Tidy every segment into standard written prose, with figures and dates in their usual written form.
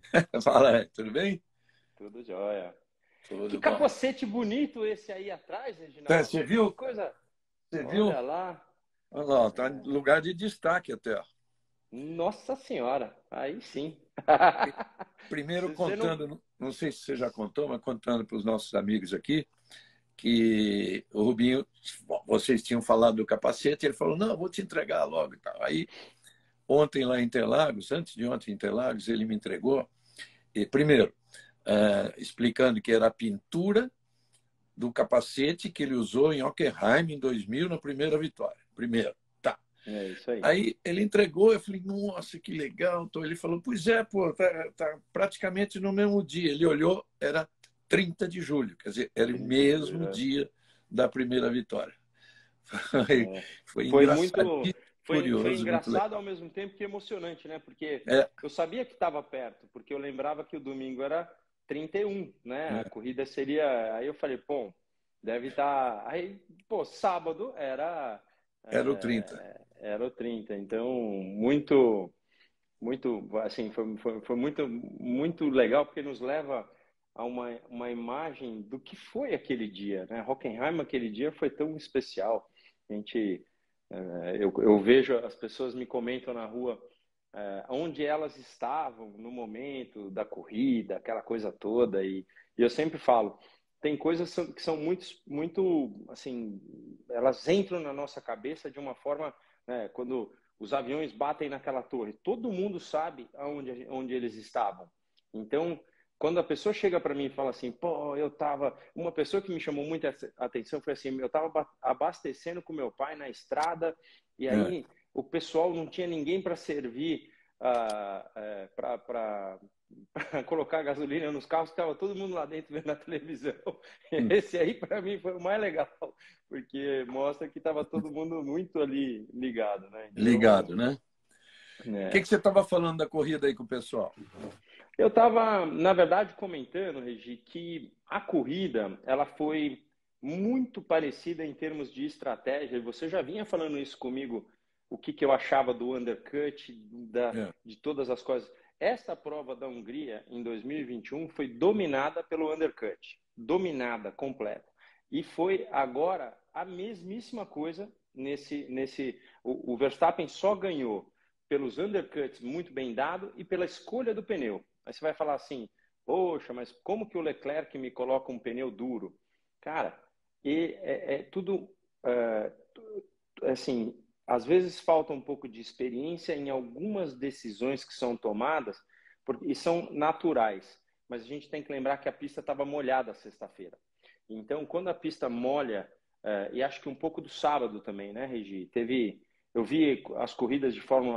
Fala, tudo bem? Tudo jóia. Que Tudo bom. capacete bonito esse aí atrás, Tá, Reginaldo. você Que viu? coisa. Você viu? Olha lá. Olha lá, tá em lugar de destaque até. Nossa Senhora. Aí sim. Primeiro Você não. contando, não sei se você já contou, mas contando para os nossos amigos aqui, que o Rubinho, bom, vocês tinham falado do capacete, ele falou, não, vou te entregar logo e tal. Aí, ontem lá em Interlagos, antes de ontem em Interlagos, ele me entregou, e primeiro, explicando que era a pintura do capacete que ele usou em Hockenheim em 2000, na primeira vitória. Primeiro, tá. É isso aí. Aí ele entregou, eu falei, nossa, que legal. Então ele falou, pois é, pô, tá praticamente no mesmo dia. Ele olhou, era 30 de julho, quer dizer, era o 30 de mesmo julho. dia da primeira vitória. Foi, É. foi Foi muito. engraçadíssimo, Foi curioso, muito engraçado legal. ao mesmo tempo que emocionante, né? Porque É, eu sabia que estava perto, porque eu lembrava que o domingo era 31, né? A é, corrida seria. Aí eu falei, pô, deve estar. Aí, pô, sábado era. era o 30. Era o 30. Então, muito. Muito, assim, foi muito, muito legal, porque nos leva a uma imagem do que foi aquele dia, né? Hockenheim, aquele dia foi tão especial. A gente, eu vejo as pessoas me comentam na rua onde elas estavam no momento da corrida, aquela coisa toda, e eu sempre falo, tem coisas que são muito, assim, elas entram na nossa cabeça de uma forma, né, quando os aviões batem naquela torre, todo mundo sabe onde eles estavam. Então, quando a pessoa chega para mim e fala assim, pô, eu tava. Uma pessoa que me chamou muita atenção foi assim: eu tava abastecendo com meu pai na estrada, e É. aí o pessoal não tinha ninguém para servir, para colocar gasolina nos carros, estava todo mundo lá dentro vendo a televisão. Esse aí, para mim, foi o mais legal, porque mostra que estava todo mundo muito ali ligado, né? Então, Ligado, né? O que é. você estava falando da corrida aí com o pessoal? Eu estava, na verdade, comentando, Regi, que a corrida ela foi muito parecida em termos de estratégia. E você já vinha falando isso comigo, o que eu achava do undercut, É. de todas as coisas. Essa prova da Hungria, em 2021, foi dominada pelo undercut, dominada, completa. E foi agora a mesmíssima coisa o Verstappen só ganhou pelos undercuts muito bem dado e pela escolha do pneu. Aí você vai falar assim, poxa, mas como que o Leclerc me coloca um pneu duro? Cara, é tudo, é, assim, às vezes falta um pouco de experiência em algumas decisões que são tomadas e são naturais. Mas a gente tem que lembrar que a pista estava molhada sexta-feira. Então, quando a pista molha, e acho que um pouco do sábado também, né, Regi? Eu vi as corridas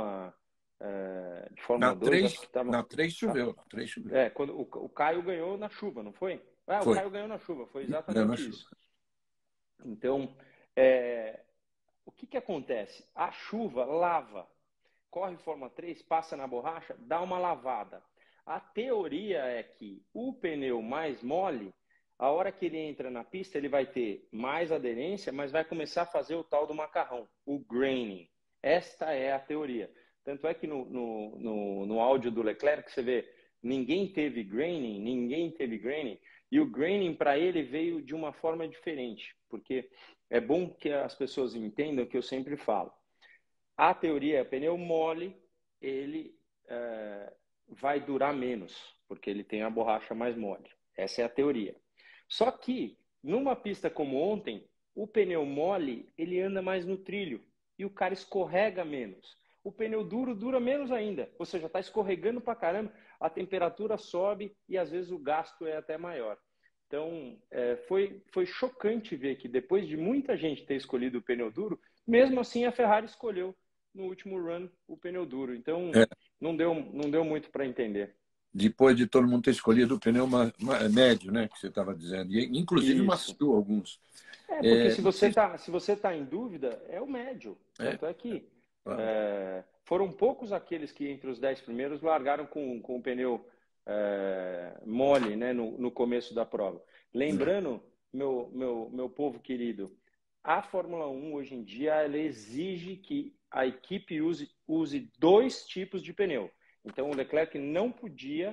de Na Fórmula 2, acho 3, que estavam. na 3 choveu, na 3 choveu. Quando o Caio ganhou na chuva, não foi? O Foi. Caio ganhou na chuva, foi Deu na exatamente chuva. isso. Então, é, o que acontece? A chuva lava, corre forma 3, passa na borracha, dá uma lavada. A teoria é que o pneu mais mole, a hora que ele entra na pista, ele vai ter mais aderência, mas vai começar a fazer o tal do macarrão, o graining. Esta é a teoria. Tanto é que no áudio do Leclerc, você vê, ninguém teve graining, e o graining para ele veio de uma forma diferente, porque é bom que as pessoas entendam o que eu sempre falo. A teoria é pneu mole, ele vai durar menos, porque ele tem a borracha mais mole. Essa é a teoria. Só que, numa pista como ontem, o pneu mole, ele anda mais no trilho e o cara escorrega menos. O pneu duro dura menos ainda, ou seja, está escorregando para caramba, a temperatura sobe e às vezes o gasto é até maior. Então, foi chocante ver que depois de muita gente ter escolhido o pneu duro, mesmo assim a Ferrari escolheu no último run o pneu duro. Então, É. não deu muito para entender. Depois de todo mundo ter escolhido o pneu médio, né, que você estava dizendo. E, inclusive Isso. macio alguns. Porque Não sei se... se você tá em dúvida, é o médio. É, Tanto é que claro. foram poucos aqueles que entre os 10 primeiros largaram com o pneu mole, né, no começo da prova. Lembrando, meu povo querido, a Fórmula 1 hoje em dia ela exige que a equipe use dois tipos de pneu. Então o Leclerc não podia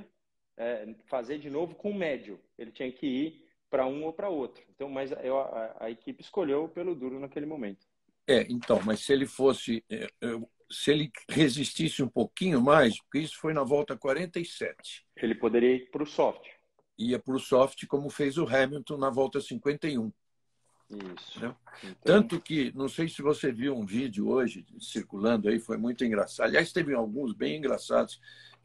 fazer de novo com o médio. Ele tinha que ir para um ou para outro. Então, mas a equipe escolheu pelo duro naquele momento. Então, mas se ele fosse, se ele resistisse um pouquinho mais, porque isso foi na volta 47. Ele poderia ir para o soft. Ia para o soft, como fez o Hamilton na volta 51. Isso. Né? Então... Tanto que, não sei se você viu um vídeo hoje circulando aí, foi muito engraçado. Aliás, teve alguns bem engraçados.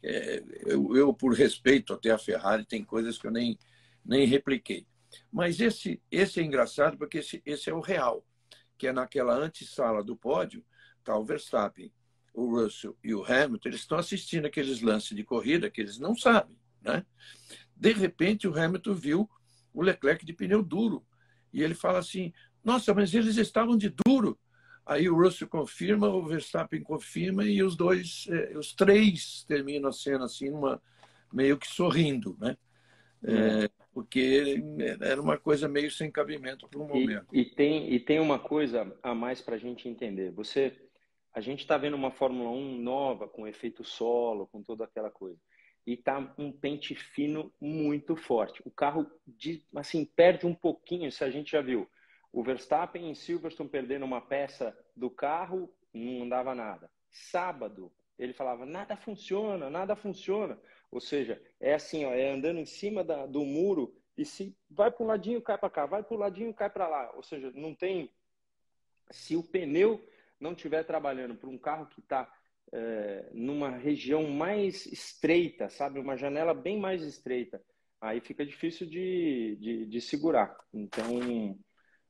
Eu, por respeito até a Ferrari, tem coisas que eu nem repliquei. Mas esse é engraçado porque esse é o real, que é naquela antessala do pódio, está o Verstappen, o Russell e o Hamilton, eles estão assistindo aqueles lances de corrida que eles não sabem. Né? De repente, o Hamilton viu o Leclerc de pneu duro. E ele fala assim, nossa, mas eles estavam de duro. Aí o Russell confirma, o Verstappen confirma e os três terminam a cena assim, meio que sorrindo, né? Porque era uma coisa meio sem cabimento para um momento. E tem uma coisa a mais para a gente entender. A gente está vendo uma Fórmula 1 nova, com efeito solo, com toda aquela coisa. E tá um pente fino muito forte. O carro assim, perde um pouquinho, se a gente já viu. O Verstappen em Silverstone perdendo uma peça do carro, não andava nada. Sábado, ele falava, nada funciona, nada funciona. Ou seja, é assim, ó, é andando em cima do muro e se vai para um ladinho, cai para cá, vai para o ladinho, cai para lá. Ou seja, não tem... Se o pneu não estiver trabalhando para um carro que está numa região mais estreita, sabe? Uma janela bem mais estreita, aí fica difícil de segurar. Então,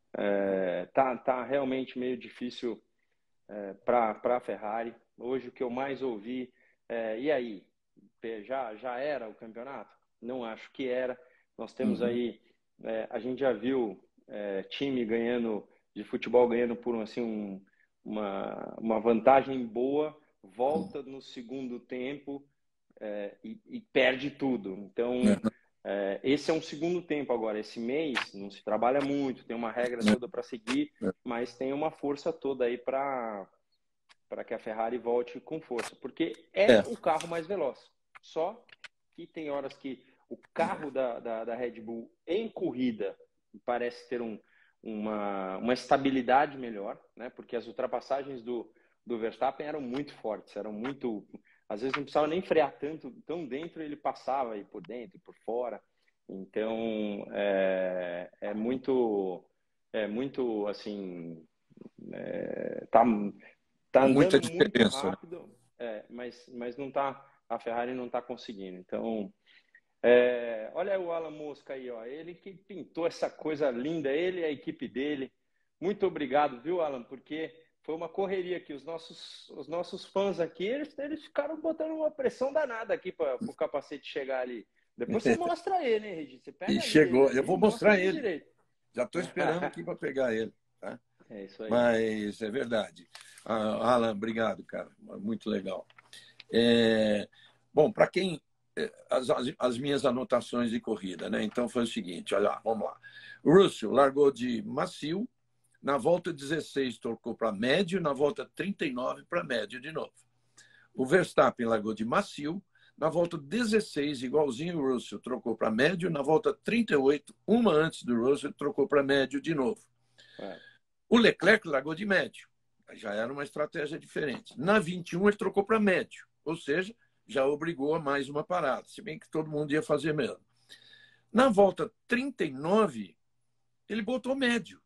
tá realmente meio difícil para a Ferrari. Hoje, o que eu mais ouvi, e aí? Já era o campeonato? Não acho que era. Nós temos aí, a gente já viu time ganhando, de futebol ganhando por assim, uma vantagem boa, volta no segundo tempo e perde tudo. Então, esse é um segundo tempo agora. Esse mês não se trabalha muito, tem uma regra toda para seguir, mas tem uma força toda aí para que a Ferrari volte com força, porque é o carro mais veloz. Só que tem horas que o carro da Red Bull em corrida parece ter uma estabilidade melhor, né? Porque as ultrapassagens do Verstappen eram muito fortes, eram muito... Às vezes não precisava nem frear tanto, tão dentro ele passava aí por dentro e por fora. Então, é muito assim... tá Muita andando muito diferença. rápido, mas não tá, a Ferrari não está conseguindo. Então, olha o Alan Mosca aí, ó, ele que pintou essa coisa linda, ele e a equipe dele. Muito obrigado, viu, Alan? Porque foi uma correria aqui. Os nossos fãs aqui, eles ficaram botando uma pressão danada aqui para o capacete chegar ali. Depois você mostra ele, hein, Regis? Você pega E ali chegou, ele eu vou mostra mostrar ele ele. direito. Já estou esperando aqui para pegar ele. Tá? É isso aí. Mas é verdade. Alan, obrigado, cara. Muito legal. Bom, para quem... As minhas anotações de corrida, né? Então foi o seguinte, olha lá, vamos lá. O Russell largou de macio, na volta 16 trocou para médio, na volta 39 para médio de novo. O Verstappen largou de macio, na volta 16, igualzinho o Russell, trocou para médio, na volta 38, uma antes do Russell, trocou para médio de novo. O Leclerc largou de médio, já era uma estratégia diferente. Na 21 ele trocou para médio, ou seja, já obrigou a mais uma parada, se bem que todo mundo ia fazer mesmo. Na volta 39, ele botou médio.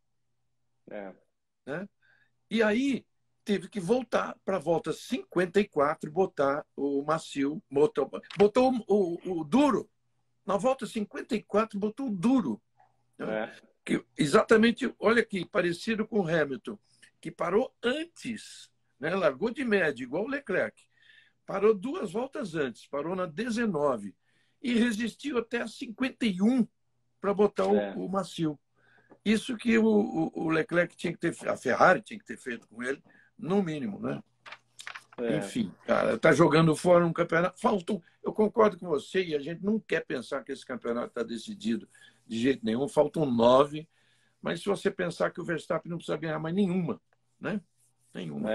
Né? E aí teve que voltar para a volta 54 e botar o macio, botou o duro. Na volta 54, botou o duro. Né? Que, exatamente, olha aqui, parecido com o Hamilton, que parou antes, né? Largou de médio, igual o Leclerc. Parou 2 voltas antes, parou na 19 e resistiu até a 51 para botar o macio. Isso que o Leclerc tinha que ter, a Ferrari tinha que ter feito com ele, no mínimo, né? Enfim, cara, tá jogando fora um campeonato. Eu concordo com você e a gente não quer pensar que esse campeonato está decidido de jeito nenhum. Faltam 9, mas se você pensar que o Verstappen não precisa ganhar mais nenhuma, né? Nenhuma.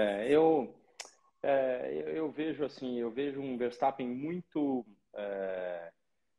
Eu vejo assim, eu vejo um Verstappen muito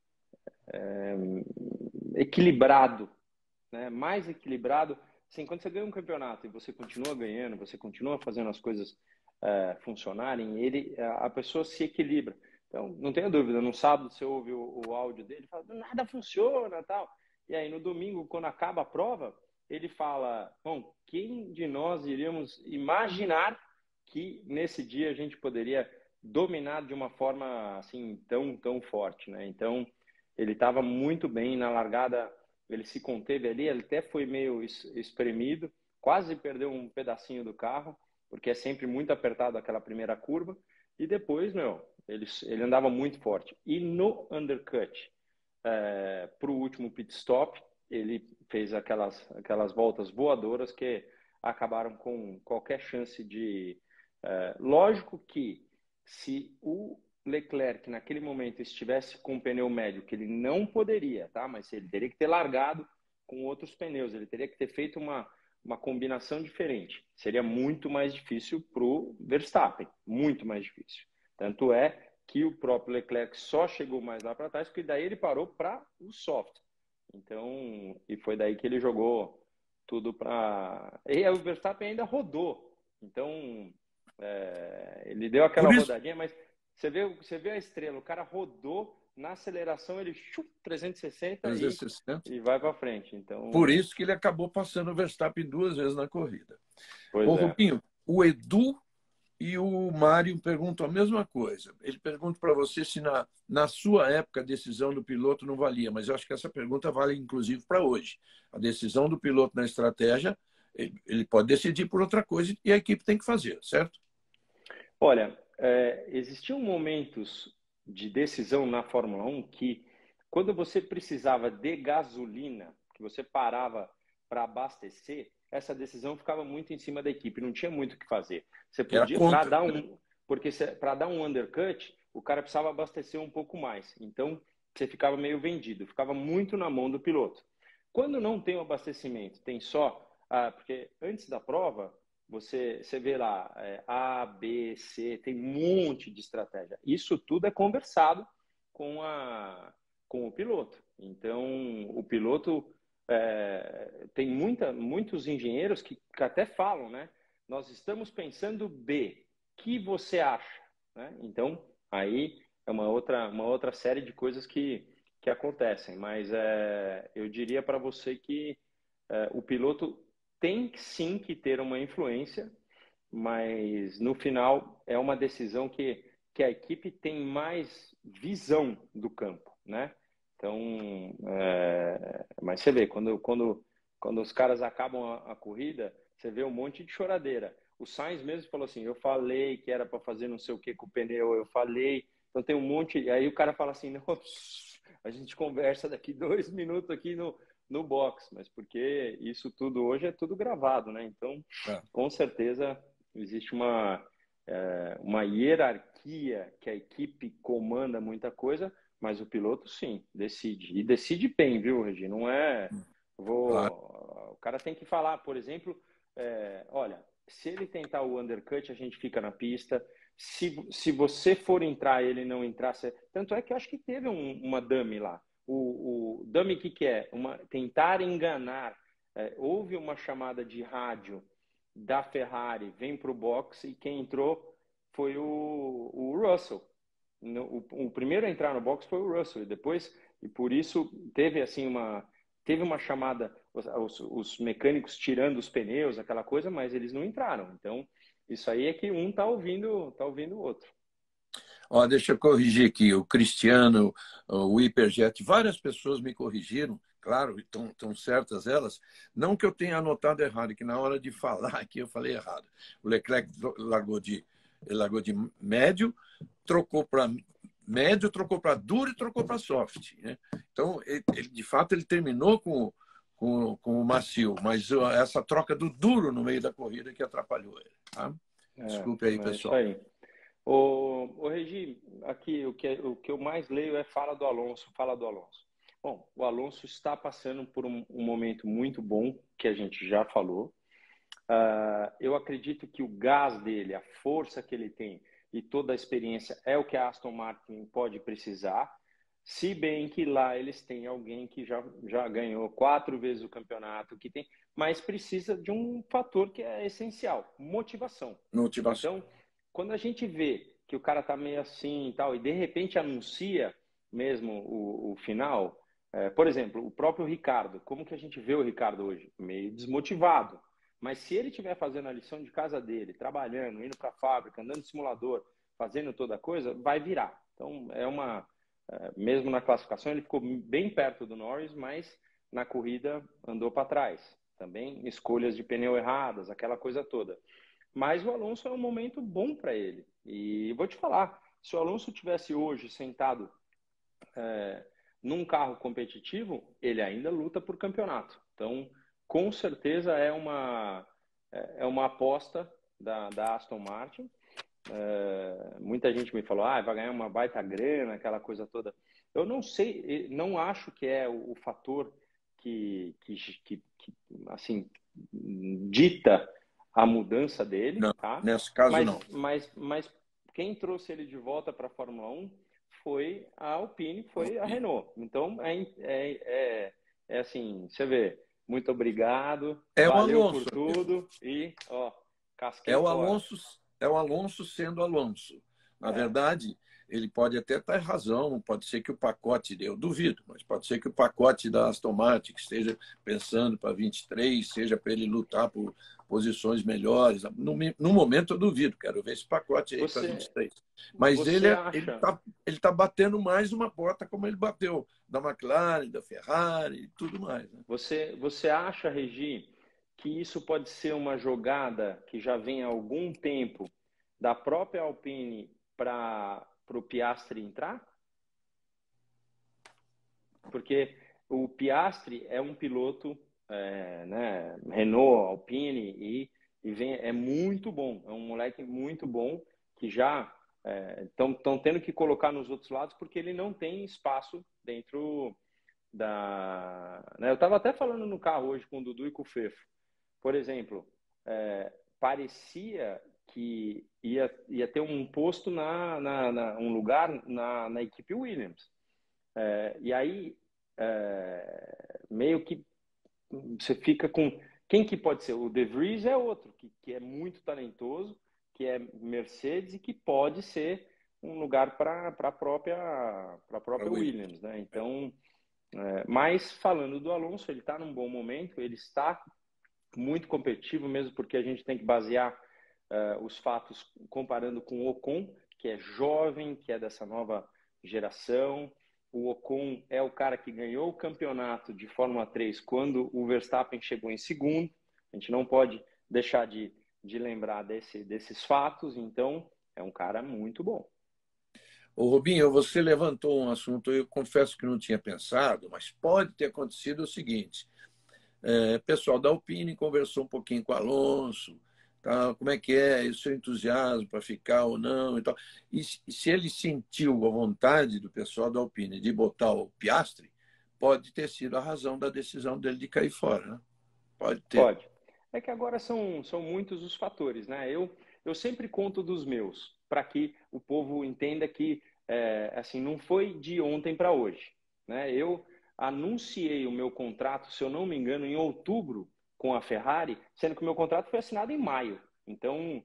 equilibrado, né? Mais equilibrado. Assim, quando você ganha um campeonato e você continua ganhando, você continua fazendo as coisas funcionarem, a pessoa se equilibra. Então, não tenha dúvida, no sábado você ouve o áudio dele, fala, nada funciona, tal. E aí, no domingo, quando acaba a prova, ele fala, bom, quem de nós iríamos imaginar que nesse dia a gente poderia dominar de uma forma assim tão forte, né? Então, ele estava muito bem na largada, ele se conteve ali, ele até foi meio espremido, quase perdeu um pedacinho do carro, porque é sempre muito apertado aquela primeira curva, e depois, ele andava muito forte. E no undercut, para o último pit stop, ele fez aquelas voltas voadoras que acabaram com qualquer chance de... lógico que se o Leclerc naquele momento estivesse com um pneu médio, que ele não poderia, tá? Mas ele teria que ter largado com outros pneus, ele teria que ter feito uma combinação diferente. Seria muito mais difícil para o Verstappen, muito mais difícil. Tanto é que o próprio Leclerc só chegou mais lá para trás, porque daí ele parou para o soft. Então, e foi daí que ele jogou tudo para... E aí o Verstappen ainda rodou. Então, ele deu aquela Por isso, rodadinha, mas você vê a estrela, o cara rodou na aceleração, ele 360 360. e vai para frente. Por Então, isso que ele acabou passando o Verstappen 2 vezes na corrida. pois Ô, é. Rubinho, o Edu e o Mário perguntam a mesma coisa. Ele pergunta para você se na sua época a decisão do piloto não valia, mas eu acho que essa pergunta vale inclusive para hoje. A decisão do piloto na estratégia, ele pode decidir por outra coisa e a equipe tem que fazer, certo? Olha, existiam momentos de decisão na Fórmula 1 que, quando você precisava de gasolina, que você parava para abastecer, essa decisão ficava muito em cima da equipe, não tinha muito o que fazer. Você Era podia, contra. porque para dar um undercut, o cara precisava abastecer um pouco mais. Então, você ficava meio vendido, ficava muito na mão do piloto. Quando não tem o abastecimento, tem só, porque antes da prova, você vê lá, A, B, C, tem um monte de estratégia. Isso tudo é conversado com o piloto. Então, o piloto tem muitos engenheiros que até falam, né? Nós estamos pensando B, que você acha? Né? Então, aí é uma outra série de coisas que acontecem. Mas eu diria para você que o piloto tem sim que ter uma influência, mas no final é uma decisão que a equipe tem mais visão do campo, né? Então, mas você vê, quando os caras acabam a corrida, você vê um monte de choradeira. O Sainz mesmo falou assim, eu falei que era para fazer não sei o que com o pneu, eu falei. Então tem um monte, aí o cara fala assim, não, a gente conversa daqui 2 minutos aqui no box, mas porque isso tudo hoje é tudo gravado, né? Então, É. com certeza existe uma hierarquia que a equipe comanda muita coisa, mas o piloto sim decide, e decide bem, viu, Regi? Não é Claro. o cara tem que falar, por exemplo, olha, se ele tentar o undercut, a gente fica na pista. Se você for entrar, ele não entrar, tanto é que eu acho que teve uma dummy lá. O dummy, o que é? Tentar enganar. Houve uma chamada de rádio da Ferrari, vem para o box, e quem entrou foi o Russell. O primeiro a entrar no box foi o Russell, e por isso teve assim teve uma chamada, os mecânicos tirando os pneus, aquela coisa, mas eles não entraram. Então, isso aí é que um tá ouvindo o outro. Ó, deixa eu corrigir aqui. O Cristiano, o Hyperjet, várias pessoas me corrigiram, claro, estão certas elas. Não que eu tenha anotado errado, que na hora de falar aqui eu falei errado. O Leclerc largou de médio, trocou para médio, trocou para duro e trocou para soft. Né? Então, de fato, ele terminou com o macio, mas essa troca do duro no meio da corrida que atrapalhou ele. Tá? Desculpe aí, É isso pessoal. aí. Ô Regi, aqui o que eu mais leio é fala do Alonso, fala do Alonso. Bom, o Alonso está passando por um momento muito bom, que a gente já falou. Eu acredito que o gás dele, a força que ele tem e toda a experiência é o que a Aston Martin pode precisar. Se bem que lá eles têm alguém que já ganhou 4 vezes o campeonato, que tem, mas precisa de um fator que é essencial, motivação. Motivação. Então, quando a gente vê que o cara tá meio assim e tal, e de repente anuncia mesmo o final, por exemplo, o próprio Ricardo, como que a gente vê o Ricardo hoje? Meio desmotivado. Mas se ele estiver fazendo a lição de casa dele, trabalhando, indo para a fábrica, andando de simulador, fazendo toda a coisa, vai virar. Então, mesmo na classificação, ele ficou bem perto do Norris, mas na corrida andou para trás. Também escolhas de pneu erradas, aquela coisa toda. Mas o Alonso é um momento bom para ele. E vou te falar, se o Alonso tivesse hoje sentado num carro competitivo, ele ainda luta por campeonato. Então, com certeza é uma aposta da Aston Martin. Muita gente me falou, vai ganhar uma baita grana, aquela coisa toda. Eu não sei, não acho que é o fator que assim, dita a mudança dele, Não, tá? nesse caso não. Mas quem trouxe ele de volta para a Fórmula 1 foi a Alpine, foi a Renault. Então, é assim, você vê, muito obrigado, É o valeu por Alonso, amigo. tudo e, ó, É casquei o fora. Alonso, é o Alonso sendo Alonso. Na É, verdade, ele pode até estar razão, pode ser que o pacote, eu duvido, mas pode ser que o pacote da Aston Martin, que esteja pensando para 23, seja para ele lutar por posições melhores. No momento, eu duvido, quero ver esse pacote aí para você, 23. Mas você ele acha, tá, ele tá batendo mais uma porta como ele bateu da McLaren, da Ferrari e tudo mais. Né? você acha, Regi, que isso pode ser uma jogada que já vem há algum tempo da própria Alpine para o Piastri entrar? Porque o Piastri é um piloto, né, Renault, Alpine, é muito bom, é um moleque muito bom que já estão tendo que colocar nos outros lados porque ele não tem espaço dentro né, eu estava até falando no carro hoje com o Dudu e com o Fefo. Por exemplo, parecia que ia ter um posto um lugar na equipe Williams. E aí, meio que você fica com... Quem que pode ser? O De Vries é outro, que é muito talentoso, que é Mercedes e que pode ser um lugar para a própria Williams, né? Então, mas falando do Alonso, ele está num bom momento, ele está muito competitivo, mesmo porque a gente tem que basear os fatos comparando com o Ocon, que é jovem, que é dessa nova geração. O Ocon é o cara que ganhou o campeonato de Fórmula 3 quando o Verstappen chegou em segundo. A gente não pode deixar de lembrar desses fatos, então é um cara muito bom. Ô, Rubinho, você levantou um assunto, eu confesso que não tinha pensado, mas pode ter acontecido o seguinte: o pessoal da Alpine conversou um pouquinho com o Alonso, tá, como é que é o seu entusiasmo para ficar ou não e tal. E se ele sentiu a vontade do pessoal da Alpine de botar o Piastri, pode ter sido a razão da decisão dele de cair fora, né? Pode ter. Pode. É que agora são muitos os fatores, né? Eu sempre conto dos meus, para que o povo entenda que assim, não foi de ontem para hoje, né? Eu anunciei o meu contrato, se eu não me engano, em outubro com a Ferrari, sendo que o meu contrato foi assinado em maio. Então,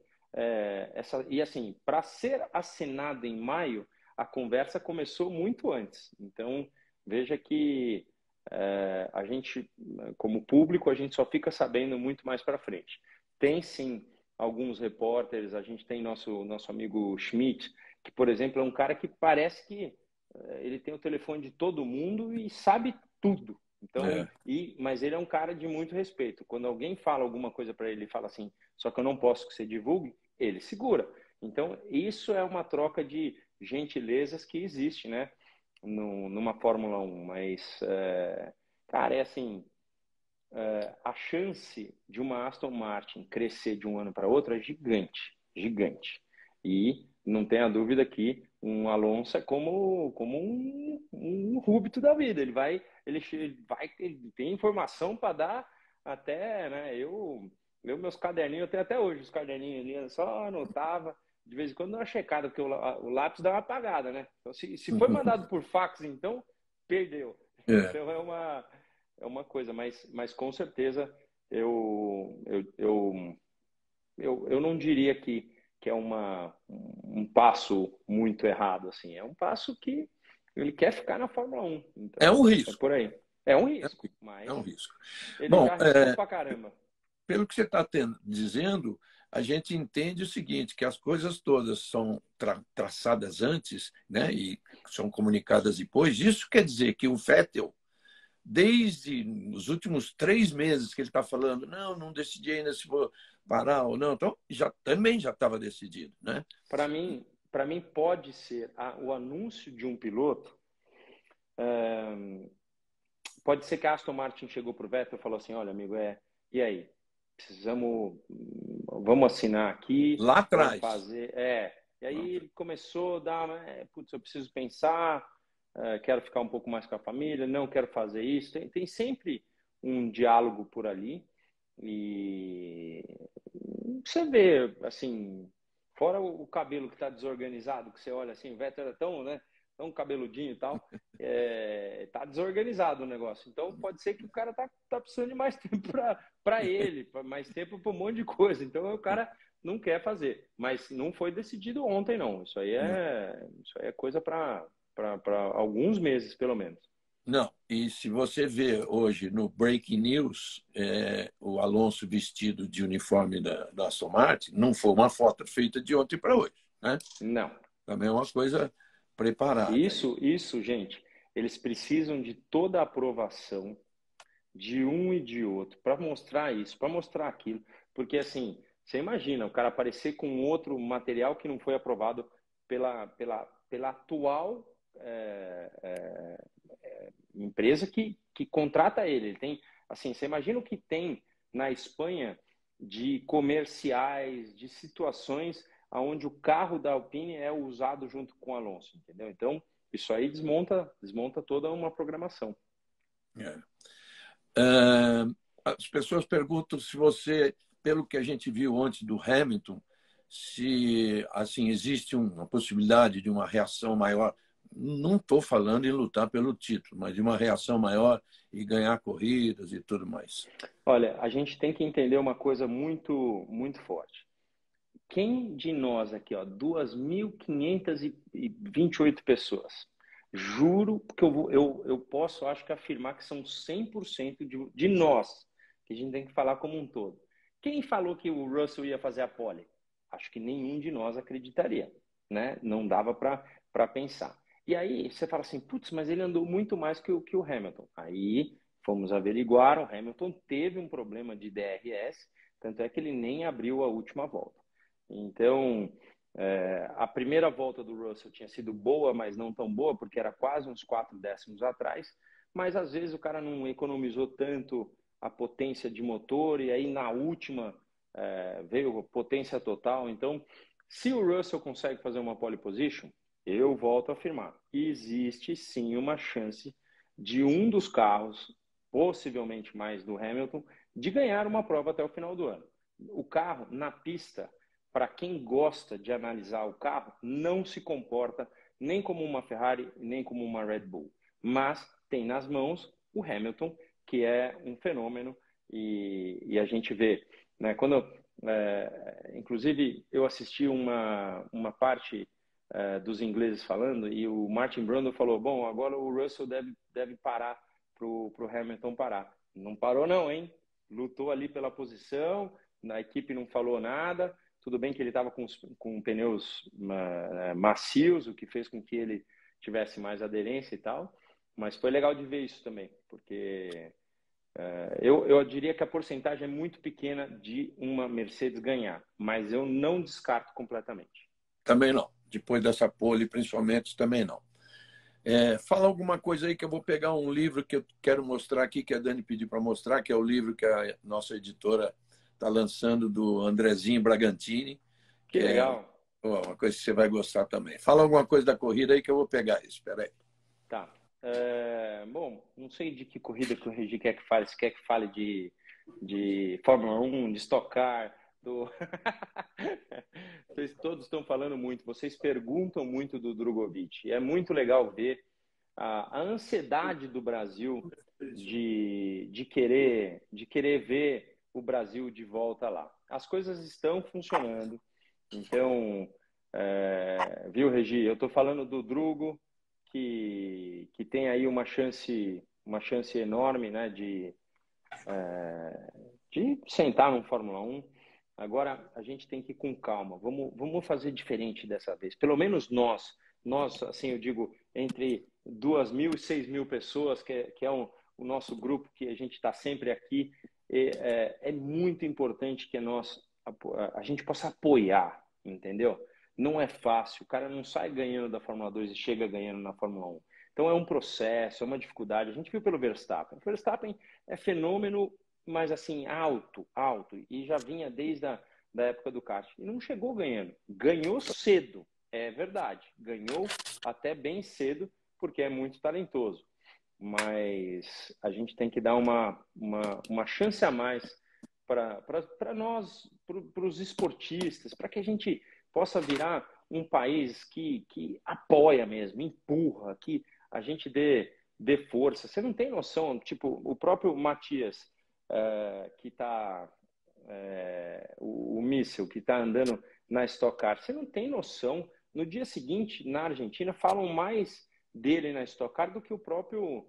e assim, para ser assinado em maio, a conversa começou muito antes. Então, veja que a gente, como público, a gente só fica sabendo muito mais para frente. Tem sim alguns repórteres, a gente tem nosso amigo Schmidt, que, por exemplo, é um cara que parece que ele tem o telefone de todo mundo e sabe tudo. Então, É. mas ele é um cara de muito respeito. Quando alguém fala alguma coisa para ele e fala assim, só que eu não posso que você divulgue, ele segura. Então, isso é uma troca de gentilezas que existe, né? Numa Fórmula 1, mas, cara, é assim, a chance de uma Aston Martin crescer de um ano para outro é gigante, gigante. E não tenha dúvida que um Alonso é como um Rúbito da vida. Ele tem informação para dar até, né? Meus caderninhos, eu tenho até hoje os caderninhos ali, eu só anotava de vez em quando dá uma checada, porque o lápis dá uma apagada, né? Então, se foi mandado por fax, então, perdeu. É. Então, é uma coisa, mas com certeza eu não diria que é um passo muito errado, assim. É um passo que ele quer ficar na Fórmula 1. É um Então, é risco. por aí. É um É um risco, risco. É mas um risco. ele Bom, já arriscou pra caramba. pelo que você está dizendo, a gente entende o seguinte, que as coisas todas são traçadas antes, né, e são comunicadas depois. Isso quer dizer que o Vettel, desde os últimos 3 meses que ele está falando, não decidi ainda se vou parar ou não, então também já estava decidido, né? Para mim pode ser o anúncio de um piloto. Pode ser que a Aston Martin chegou para o Vettel e falou assim: olha, amigo, e aí? Vamos assinar aqui, Lá vamos atrás. fazer. E aí ele começou a dar, putz, eu preciso pensar, quero ficar um pouco mais com a família, não quero fazer isso. Tem sempre um diálogo por ali. E você vê, assim, fora o cabelo que está desorganizado, que você olha assim, o Vettel era tão, né, tão cabeludinho e tal, tá desorganizado o negócio. Então pode ser que o cara tá precisando de mais tempo para ele, mais tempo para um monte de coisa. Então o cara não quer fazer. Mas não foi decidido ontem, não. Isso aí é coisa para alguns meses, pelo menos. Não, e se você vê hoje no Breaking News, o Alonso vestido de uniforme da Aston Martin, não foi uma foto feita de ontem para hoje, né? Não. Também é uma coisa preparada. Isso, gente, eles precisam de toda a aprovação de um e de outro para mostrar isso, para mostrar aquilo. Porque, assim, você imagina o cara aparecer com outro material que não foi aprovado pela atual empresa que contrata ele. Ele tem, assim, você imagina o que tem na Espanha de comerciais, de situações onde o carro da Alpine é usado junto com o Alonso, entendeu? Então, isso aí desmonta toda uma programação. As pessoas perguntam se você, pelo que a gente viu antes do Hamilton, se assim existe uma possibilidade de uma reação maior. Não estou falando em lutar pelo título, mas de uma reação maior e ganhar corridas e tudo mais. Olha, a gente tem que entender uma coisa muito, muito forte. Quem de nós aqui, ó, 2.528 pessoas, juro que eu posso, acho que afirmar que são 100% de nós, que a gente tem que falar como um todo. Quem falou que o Russell ia fazer a pole? Acho que nenhum de nós acreditaria, né? Não dava para pensar. E aí você fala assim, putz, mas ele andou muito mais que o Hamilton. Aí fomos averiguar, o Hamilton teve um problema de DRS, tanto é que ele nem abriu a última volta. Então, a primeira volta do Russell tinha sido boa, mas não tão boa, porque era quase uns 4 décimos atrás. Mas às vezes o cara não economizou tanto a potência de motor, e aí na última veio a potência total. Então, se o Russell consegue fazer uma pole position, eu volto a afirmar, existe sim uma chance de um dos carros, possivelmente mais do Hamilton, de ganhar uma prova até o final do ano. O carro na pista, para quem gosta de analisar o carro, não se comporta nem como uma Ferrari, nem como uma Red Bull. Mas tem nas mãos o Hamilton, que é um fenômeno, e a gente vê, né, inclusive eu assisti uma parte dos ingleses falando, e o Martin Brundle falou, bom, agora o Russell deve parar para o Hamilton parar. Não parou não, hein? Lutou ali pela posição, a equipe não falou nada, tudo bem que ele estava com pneus macios, o que fez com que ele tivesse mais aderência e tal, mas foi legal de ver isso também, porque eu diria que a porcentagem é muito pequena de uma Mercedes ganhar, mas eu não descarto completamente. Também não. Depois dessa pole, principalmente, também não. Fala alguma coisa aí que eu vou pegar um livro que eu quero mostrar aqui, que a Dani pediu para mostrar, que é o livro que a nossa editora está lançando do Andrezinho Bragantini, Que que é legal. uma coisa que você vai gostar também. Fala alguma coisa da corrida aí que eu vou pegar isso. Espera aí. Tá. Bom, não sei de que corrida que o Regi quer que fale, se quer que fale de Fórmula 1, de Stock Car, do... Vocês todos estão falando muito, vocês perguntam muito do Drogovic. E é muito legal ver a ansiedade do Brasil de querer ver o Brasil de volta lá. As coisas estão funcionando. Então, viu, Regi? Eu estou falando do Drugo, que tem aí uma chance enorme, né, de sentar no Fórmula 1. Agora, a gente tem que ir com calma. Vamos fazer diferente dessa vez. Pelo menos nós, assim, eu digo, entre 2.000 e 6.000 pessoas, que é o nosso grupo, que a gente está sempre aqui, é muito importante que a gente possa apoiar, entendeu? Não é fácil. O cara não sai ganhando da Fórmula 2 e chega ganhando na Fórmula 1. Então, é um processo, é uma dificuldade. A gente viu pelo Verstappen. O Verstappen é fenômeno, mas assim, alto, e já vinha desde a da época do kart. E não chegou ganhando. Ganhou cedo, é verdade. Ganhou até bem cedo, porque é muito talentoso. Mas a gente tem que dar uma chance a mais para nós, para os esportistas, para que a gente possa virar um país que apoia mesmo, empurra, que a gente dê força. Você não tem noção, tipo, o próprio Matias, que está o míssil que está andando na Stock Car, você não tem noção. No dia seguinte, na Argentina, falam mais dele na Stock Car do que o próprio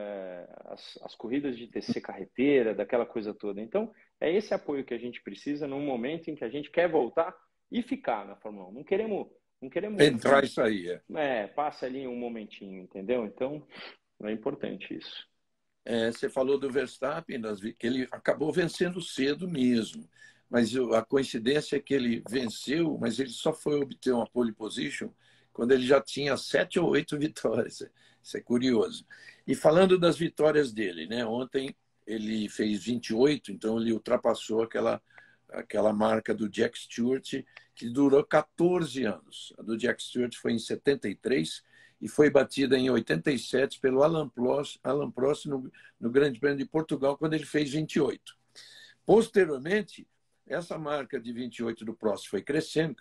as corridas de TC carreteira, daquela coisa toda. Então, é esse apoio que a gente precisa num momento em que a gente quer voltar e ficar na Fórmula 1. Não queremos Entrar e sair. Passa ali um momentinho, entendeu? Então, é importante isso. Você falou do Verstappen, que ele acabou vencendo cedo mesmo. Mas a coincidência é que ele venceu, mas ele só foi obter uma pole position quando ele já tinha 7 ou 8 vitórias. Isso é curioso. E falando das vitórias dele, né? Ontem ele fez 28, então ele ultrapassou aquela marca do Jack Stewart, que durou 14 anos. A do Jack Stewart foi em 73 e foi batida em 87 pelo Alain Prost no Grande Prêmio de Portugal, quando ele fez 28. Posteriormente, essa marca de 28 do Prost foi crescendo,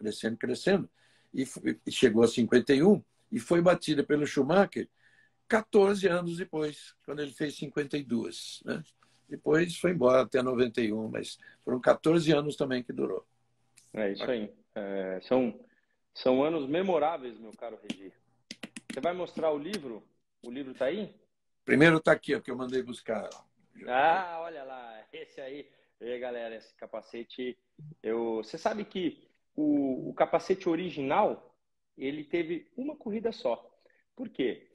e chegou a 51 e foi batida pelo Schumacher 14 anos depois, quando ele fez 52. Né? Depois foi embora até 91, mas foram 14 anos também que durou. É isso aí. São anos memoráveis, meu caro Regi. Você vai mostrar o livro? O livro está aí? Primeiro está aqui, o que eu mandei buscar. Ah, olha lá, esse aí. E aí, galera, esse capacete... Você sabe que o capacete original, ele teve uma corrida só. Por quê?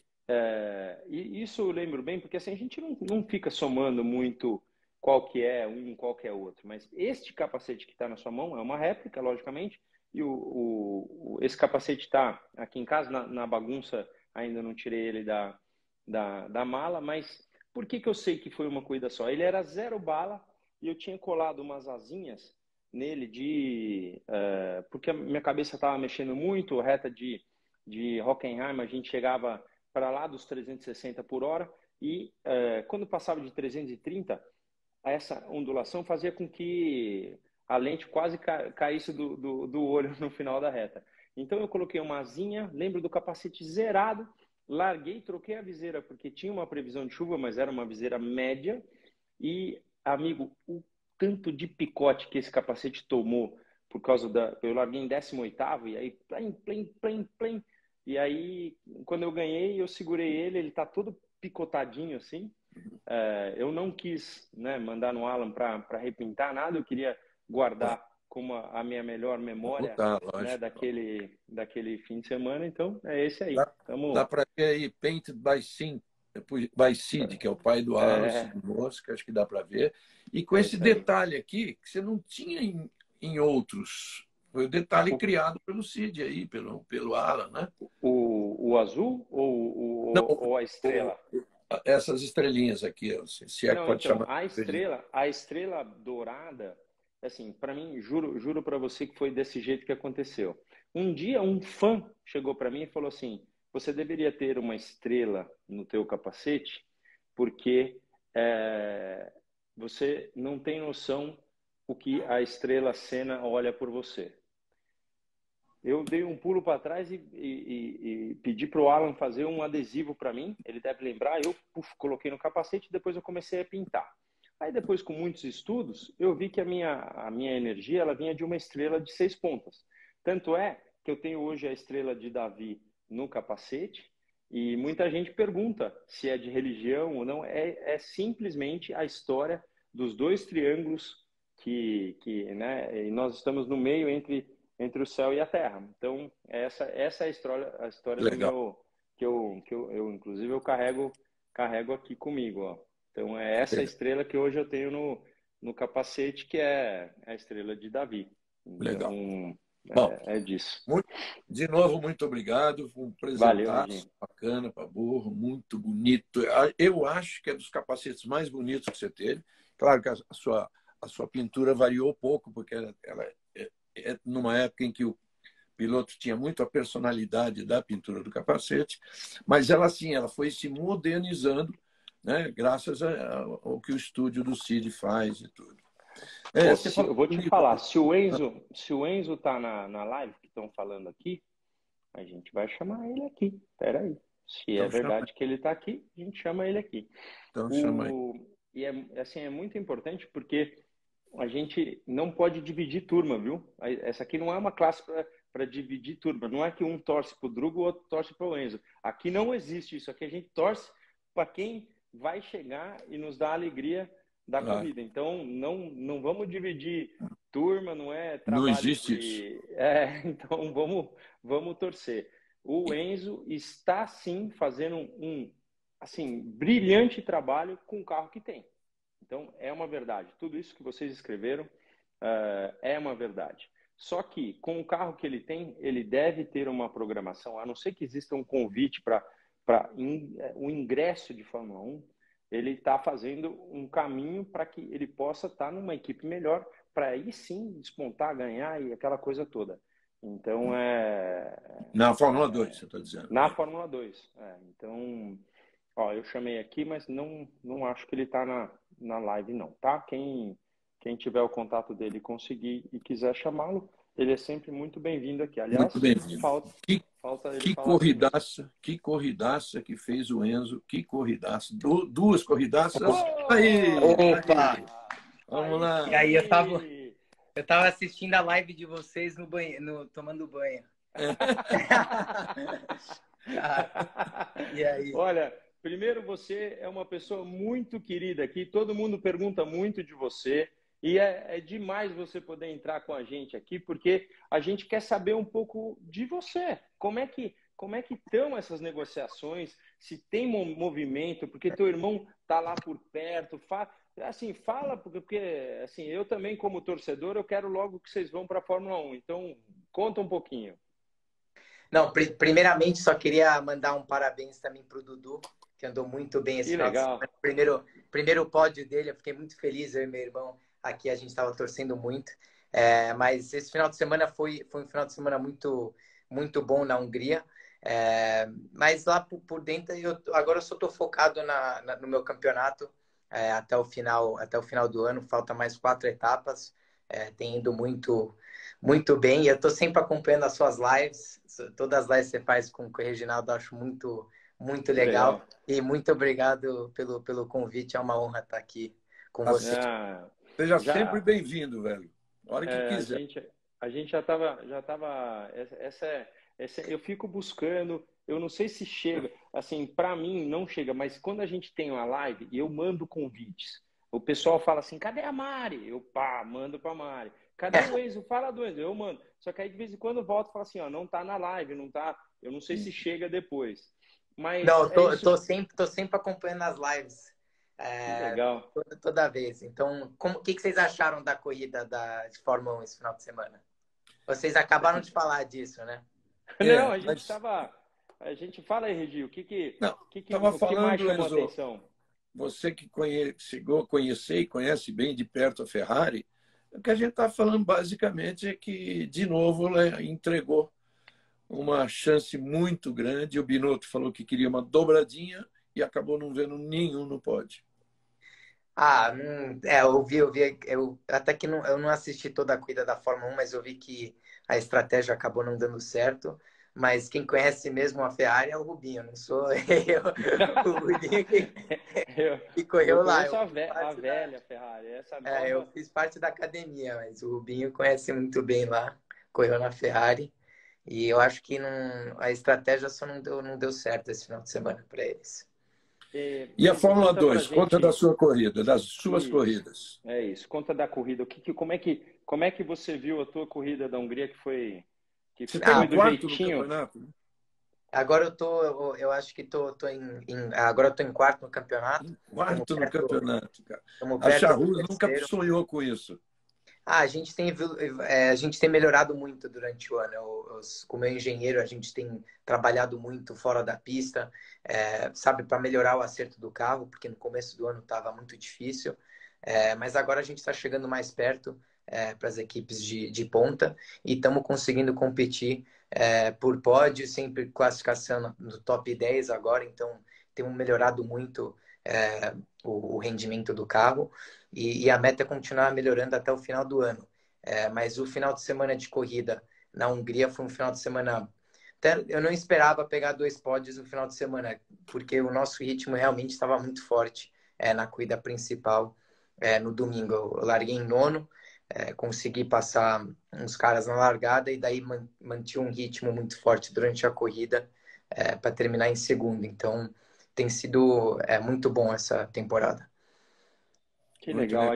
E isso eu lembro bem, porque assim, a gente não fica somando muito qual que é um, qual que é outro. Mas este capacete que está na sua mão é uma réplica, logicamente, e esse capacete está aqui em casa, na bagunça, ainda não tirei ele da mala, mas por que eu sei que foi uma corrida só? Ele era 0 bala e eu tinha colado umas asinhas nele porque a minha cabeça estava mexendo muito, reta de Hockenheim, a gente chegava para lá dos 360 por hora e quando passava de 330, essa ondulação fazia com que a lente quase caísse do olho no final da reta. Então eu coloquei uma asinha, lembro do capacete zerado, larguei, troquei a viseira porque tinha uma previsão de chuva, mas era uma viseira média. E, amigo, o tanto de picote que esse capacete tomou por causa eu larguei em 18º e aí plim. E aí, quando eu ganhei, eu segurei ele tá todo picotadinho assim. Eu não quis, né, mandar no Alan para repintar nada, eu queria guardar como a minha melhor memória, né, daquele fim de semana. Então, é esse aí. Dá para ver aí, Painted by Sid, que é o pai do Alan, Sid Mosca, acho que dá para ver. E com esse detalhe aqui, que você não tinha em outros. Foi o detalhe criado pelo Sid aí, pelo Alan, né? O azul ou a estrela? Essas estrelinhas aqui, se é que pode então, chamar. a estrela dourada, assim, para mim, juro para você que foi desse jeito que aconteceu. Um dia um fã chegou para mim e falou assim: você deveria ter uma estrela no teu capacete, porque você não tem noção o que a estrela Senna olha por você. Eu dei um pulo para trás e pedi para o Alan fazer um adesivo para mim. Ele deve lembrar. Eu coloquei no capacete e depois eu comecei a pintar. Aí depois, com muitos estudos, eu vi que a minha energia ela vinha de uma estrela de 6 pontas. Tanto é que eu tenho hoje a estrela de Davi no capacete e muita gente pergunta se é de religião ou não. É simplesmente a história dos 2 triângulos né, e nós estamos no meio entre o céu e a terra. Então, essa é a história do Legal. meu eu inclusive eu carrego aqui comigo, ó. Então, é essa estrela que hoje eu tenho no capacete, que é a estrela de Davi. Legal. Então, Bom, é disso. de novo, muito obrigado. Foi um Valeu, presentaço Reginho. bacana para burro, muito bonito. Eu acho que é dos capacetes mais bonitos que você teve. Claro que a sua pintura variou pouco, porque ela é numa época em que o piloto tinha muito a personalidade da pintura do capacete, mas ela, assim, ela foi se modernizando, né, graças ao que o estúdio do Cid faz e tudo. Pô, Você falou eu vou te comigo. falar, se o Enzo tá na live que estão falando aqui, a gente vai chamar ele aqui. Espera aí. Se é Então chama, verdade que ele está aqui, a gente chama ele aqui. então chama aí. E assim, é muito importante porque a gente não pode dividir turma, viu? Essa aqui não é uma classe para dividir turma. Não é que um torce para o Drugo e o outro torce para o Enzo. Aqui não existe isso. Aqui a gente torce para quem vai chegar e nos dar a alegria da Claro. corrida. Então, não vamos dividir turma, não é Não trabalho existe isso. então, vamos torcer. O Enzo está, sim, fazendo assim, brilhante trabalho com o carro que tem. Então, é uma verdade. Tudo isso que vocês escreveram é uma verdade. Só que, com o carro que ele tem, ele deve ter uma programação, a não ser que exista um convite para o ingresso de Fórmula 1, ele está fazendo um caminho para que ele possa estar numa equipe melhor, para aí sim despontar, ganhar e aquela coisa toda. Então, Na Fórmula 2, você está dizendo. na Fórmula 2. Então, ó, eu chamei aqui, mas não acho que ele está na live, não, tá? Quem tiver o contato dele e conseguir e quiser chamá-lo, ele é sempre muito bem-vindo aqui. Muito Aliás, bem-vindo. falta ele Que falar comigo. corridaça que fez o Enzo, que corridaça. Duas corridaças. Oh! Aí, Opa! aí. Vamos lá. E aí, eu tava assistindo a live de vocês no banho, tomando banho. E aí? Olha, primeiro, você é uma pessoa muito querida aqui, todo mundo pergunta muito de você e é demais você poder entrar com a gente aqui, porque a gente quer saber um pouco de você. Como é que estão essas negociações? Se tem movimento, porque teu irmão está lá por perto. Fala, porque assim, eu também, como torcedor, eu quero logo que vocês vão para a Fórmula 1. Então, conta um pouquinho. Não, primeiramente só queria mandar um parabéns também pro Dudu, que andou muito bem esse Que final de legal. semana. Primeiro pódio dele, eu fiquei muito feliz, eu e meu irmão aqui, a gente estava torcendo muito. Mas esse final de semana foi um final de semana muito, muito bom na Hungria. Mas lá por dentro, agora eu só estou focado no meu campeonato até o final do ano. Falta mais 4 etapas. Tem ido muito, muito bem. Eu estou sempre acompanhando as suas lives. Todas as lives que você faz com o Reginaldo, eu acho muito, muito legal. E muito obrigado pelo convite. É uma honra estar aqui com você. Seja sempre bem-vindo, velho. A hora que quiser. A gente já estava. Eu fico buscando. Eu não sei se chega. Assim, para mim não chega, mas quando a gente tem uma live e eu mando convites, o pessoal fala assim: cadê a Mari? Eu mando para a Mari. Cadê o Enzo? Fala do Enzo. Eu mando. Só que aí de vez em quando eu volto e falo assim: ó, não tá na live, não tá. Eu não sei se chega depois. Mas não, tô sempre acompanhando as lives. Legal. Toda vez. Então, o que vocês acharam da corrida de Fórmula 1 esse final de semana? Vocês acabaram de falar disso, né? Não, a gente fala aí, Regi, o que mais chamou a atenção? Você que chegou a conhecer e conhece bem de perto a Ferrari, o que a gente está falando basicamente é que, de novo, ela entregou uma chance muito grande. O Binotto falou que queria uma dobradinha e acabou não vendo nenhum no pódio. eu até que não, eu não assisti toda a corrida da Fórmula 1, mas eu vi que a estratégia acabou não dando certo. Mas quem conhece mesmo a Ferrari é o Rubinho, não sou eu. O Rubinho Eu, que eu correu lá. conheço a velha Ferrari, essa Eu nova. fiz parte da academia, mas o Rubinho conhece muito bem lá, correu na Ferrari. E eu acho que a estratégia só não deu certo esse final de semana para eles. E a Fórmula Conta pra 2, conta da gente sua corrida, das suas isso. corridas. É isso. Conta da corrida. Como é que você viu a tua corrida da Hungria que Você está foi em do quarto no jeitinho? campeonato, né? Agora eu acho que agora eu tô em quarto no campeonato. Em Estamos quarto no perto, campeonato, cara. estamos A perto do Charrua nunca terceiro. sonhou com isso. A gente tem melhorado muito durante o ano. Como engenheiro, a gente tem trabalhado muito fora da pista, sabe, para melhorar o acerto do carro, porque no começo do ano estava muito difícil. Mas agora a gente está chegando mais perto para as equipes de ponta e estamos conseguindo competir por pódio, sempre classificação no top 10 agora, então temos melhorado muito o rendimento do carro e a meta é continuar melhorando até o final do ano. Mas o final de semana de corrida na Hungria foi um final de semana. Eu não esperava pegar 2 pódios no final de semana, porque o nosso ritmo realmente estava muito forte na corrida principal no domingo. Eu larguei em nono, consegui passar uns caras na largada e daí mantive um ritmo muito forte durante a corrida para terminar em segundo. Então tem sido muito bom essa temporada. Que Muito legal. legal.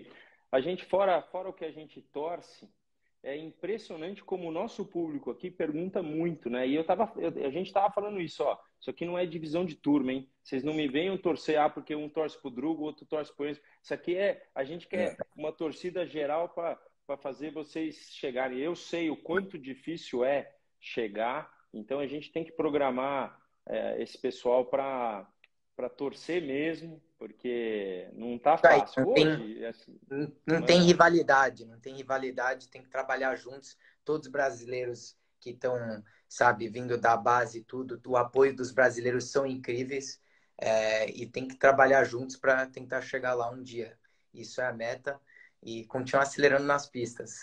A gente fora o que a gente torce, é impressionante como o nosso público aqui pergunta muito, né? E a gente tava falando isso, ó. Isso aqui não é divisão de turma, hein? Vocês não me venham torcer, porque um torce pro Drugo, o outro torce pro Enzo. Isso aqui a gente quer uma torcida geral para fazer vocês chegarem. Eu sei o quanto difícil é chegar, então a gente tem que programar esse pessoal para torcer mesmo, porque não tá Aí, fácil. Hoje, assim, não tem rivalidade, tem que trabalhar juntos. Todos os brasileiros que estão, sabe, vindo da base e tudo, o apoio dos brasileiros são incríveis e tem que trabalhar juntos para tentar chegar lá um dia. Isso é a meta e continuar acelerando nas pistas.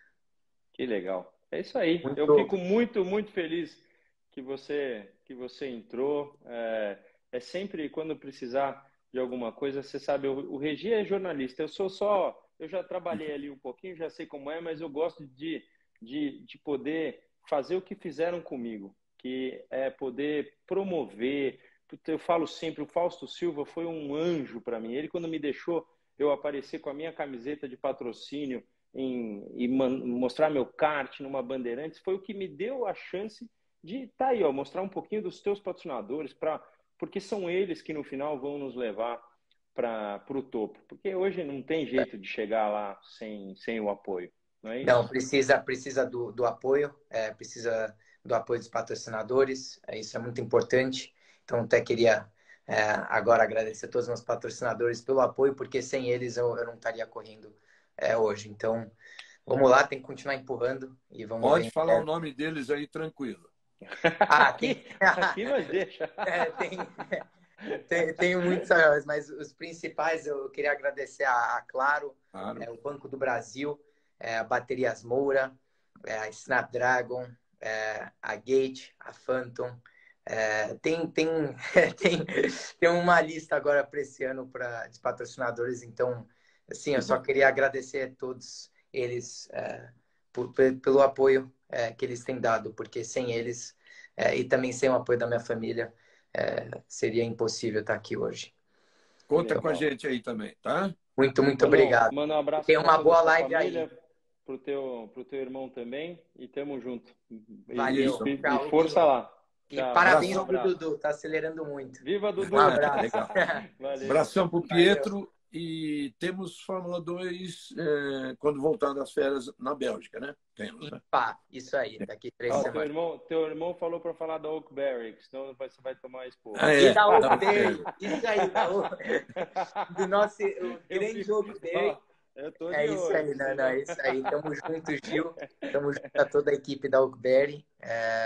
que legal. É isso aí. Eu Muito. fico muito, muito feliz que você entrou. É sempre quando precisar de alguma coisa, você sabe, o Regi é jornalista. Eu já trabalhei ali um pouquinho, já sei como é, mas eu gosto de poder fazer o que fizeram comigo, que é poder promover. Eu falo sempre, o Fausto Silva foi um anjo para mim. Ele, quando me deixou eu aparecer com a minha camiseta de patrocínio mostrar meu kart numa Bandeirantes, foi o que me deu a chance de aí, ó, mostrar um pouquinho dos teus patrocinadores, porque são eles que no final vão nos levar para o topo. Porque hoje não tem jeito de chegar lá sem o apoio, não é isso? Não, precisa do apoio, precisa do apoio dos patrocinadores, isso é muito importante. Então, até queria agora agradecer a todos os meus patrocinadores pelo apoio, porque sem eles eu não estaria correndo hoje. Então, vamos lá, tem que continuar empurrando e vamos Pode ver. falar o nome deles aí tranquilo. Aqui nós deixa. Tem muitos, mas os principais eu queria agradecer a Claro, Claro. o Banco do Brasil, a Baterias Moura, a Snapdragon, a Gate, a Phantom. Tem uma lista agora para esse ano de patrocinadores, então, assim, eu só queria agradecer a todos eles pelo apoio que eles têm dado, porque sem eles e também sem o apoio da minha família, seria impossível estar aqui hoje. Conta com a gente aí também, tá? Muito obrigado. Manda um abraço Tem para uma toda a boa sua live família, aí. pro teu irmão também, e tamo junto. Valeu. E força lá. E Tchau. parabéns Um ao abraço. Dudu, tá acelerando muito. Viva Dudu! Um abraço. Legal. Valeu. Abração para o Valeu. Pietro e temos Fórmula 2 quando voltar das férias na Bélgica, né? Temos, né? Isso aí, daqui 3 Teu semanas. irmão falou para falar da Oakberry, senão você vai tomar expor. E da Oakberry, isso aí, do nosso grande Oakberry. É isso aí, é isso aí. Tamo junto, Gil. Tamo junto a toda a equipe da Oakberry.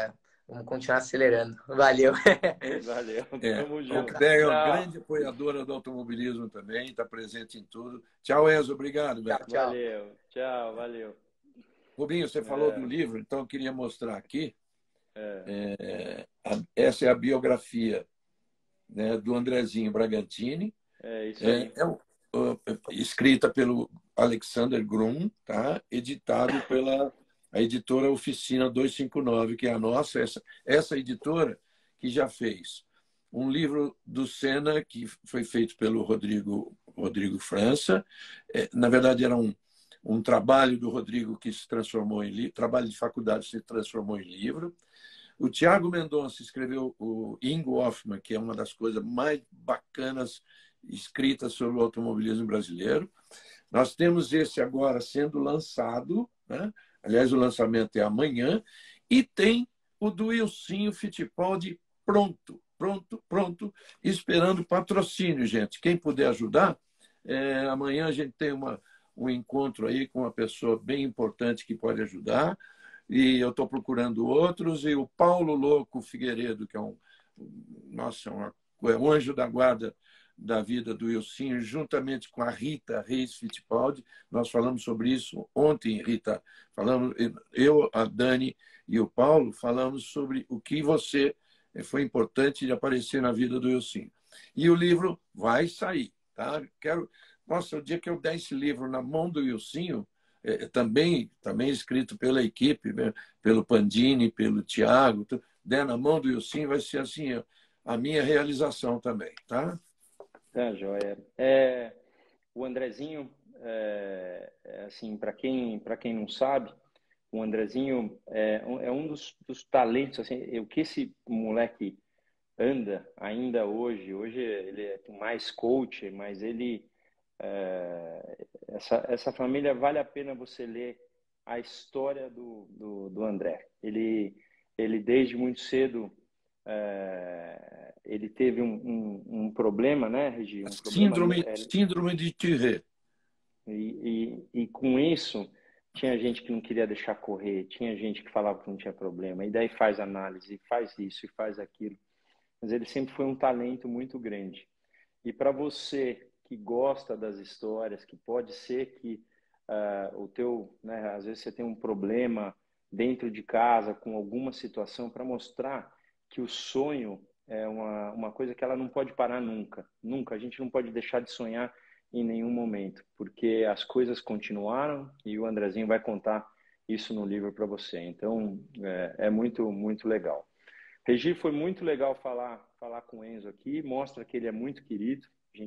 Vamos continuar acelerando. Valeu. Valeu. É, Tamo a junto. Ocbert é uma Tchau. grande apoiadora do automobilismo também, está presente em tudo. Tchau, Enzo. Obrigado, Tchau, velho. tchau. Valeu. Tchau, valeu. Rubinho, você falou do livro, então eu queria mostrar aqui. É, Essa é a biografia, né, do Andrezinho Bragantini. é isso aí. Escrita pelo Alexander Grum, tá? Editado pela a editora Oficina 259, que é a nossa, essa editora que já fez um livro do Senna, que foi feito pelo Rodrigo França. Na verdade, era um trabalho do Rodrigo que se transformou em livro, trabalho de faculdade se transformou em livro. O Tiago Mendonça escreveu o Ingo Hoffmann, que é uma das coisas mais bacanas escritas sobre o automobilismo brasileiro. Nós temos esse agora sendo lançado, né? Aliás, o lançamento é amanhã, e tem o do Ilcinho Fittipaldi pronto, esperando patrocínio, gente. Quem puder ajudar, amanhã a gente tem um encontro aí com uma pessoa bem importante que pode ajudar, e eu estou procurando outros, e o Paulo Louco Figueiredo, que é um anjo da guarda da vida do Ilcinho, juntamente com a Rita Reis Fittipaldi. Nós falamos sobre isso ontem, Rita. Eu, a Dani e o Paulo falamos sobre o que foi importante de aparecer na vida do Ilcinho. E o livro vai sair, tá? Nossa, o dia que eu der esse livro na mão do Ilcinho, também escrito pela equipe, né? Pelo Pandini, pelo Tiago, der na mão do Ilcinho, vai ser assim a minha realização também, tá? Tá, joia. O Andrezinho, assim, para quem não sabe, o Andrezinho é um dos talentos, assim, o que esse moleque anda ainda hoje. Hoje ele é mais coach, mas essa família, vale a pena você ler a história do André. Ele desde muito cedo ele teve um problema, né, Regi? Um problema. Síndrome de Tourette. E com isso, tinha gente que não queria deixar correr, tinha gente que falava que não tinha problema, e daí faz análise, faz isso e faz aquilo. Mas ele sempre foi um talento muito grande. E para você que gosta das histórias, que pode ser que né, às vezes você tem um problema dentro de casa com alguma situação, para mostrar que o sonho é uma coisa que ela não pode parar nunca. Nunca. A gente não pode deixar de sonhar em nenhum momento, porque as coisas continuaram e o Andrezinho vai contar isso no livro para você. Então, é muito, muito legal. Regi, foi muito legal falar com o Enzo aqui, mostra que ele é muito querido.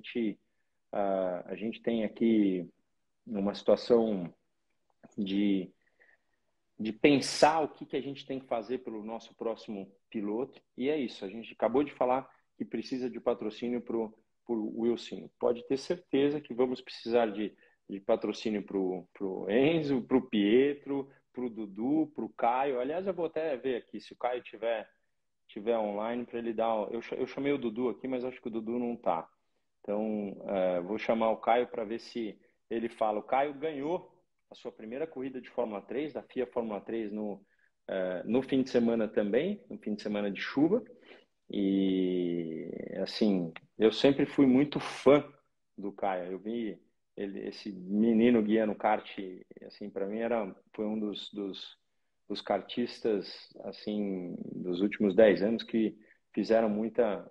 A gente tem aqui uma situação de pensar o que a gente tem que fazer pelo nosso próximo piloto, e é isso. A gente acabou de falar que precisa de patrocínio para o Wilson. Pode ter certeza que vamos precisar de patrocínio para o Enzo, para o Pietro, para o Dudu, para o Caio. Aliás, eu vou até ver aqui se o Caio tiver online para ele dar. Eu chamei o Dudu aqui, mas acho que o Dudu não está. Então, vou chamar o Caio para ver se ele fala. O Caio ganhou a sua primeira corrida de Fórmula 3, da FIA Fórmula 3, no fim de semana também, no fim de semana de chuva. E, assim, eu sempre fui muito fã do Caio. Eu vi esse menino guiando kart, assim, para mim foi um dos kartistas, assim, dos últimos 10 anos que fizeram muita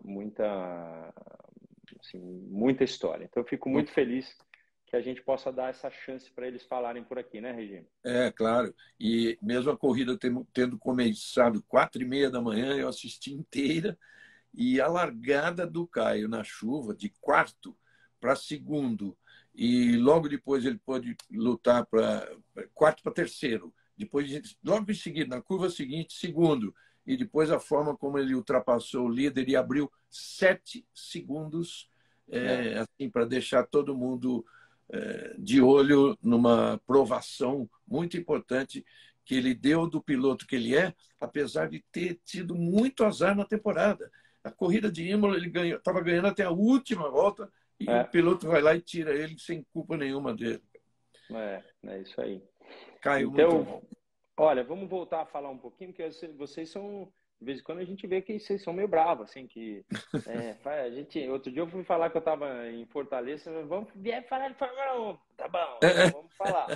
história. Então, eu fico muito feliz que a gente possa dar essa chance para eles falarem por aqui, né, Regina? Claro. E mesmo a corrida tendo começado 4h30 da manhã, eu assisti inteira, e a largada do Caio na chuva, de quarto para segundo, e logo depois ele pôde lutar para quarto para terceiro, depois, logo em seguida, na curva seguinte, segundo, e depois a forma como ele ultrapassou o líder e abriu 7 segundos, assim, para deixar todo mundo de olho numa provação muito importante que ele deu do piloto que ele é, apesar de ter tido muito azar na temporada. A corrida de Imola, ele estava ganhando até a última volta, e o piloto vai lá e tira ele sem culpa nenhuma dele. É isso aí. Caiu então, muito bom. Olha, vamos voltar a falar um pouquinho, porque vocês são de vez em quando a gente vê que vocês são meio bravos, assim, que outro dia eu fui falar que eu estava em Fortaleza, vamos falar de Fórmula 1. Tá bom, vamos falar.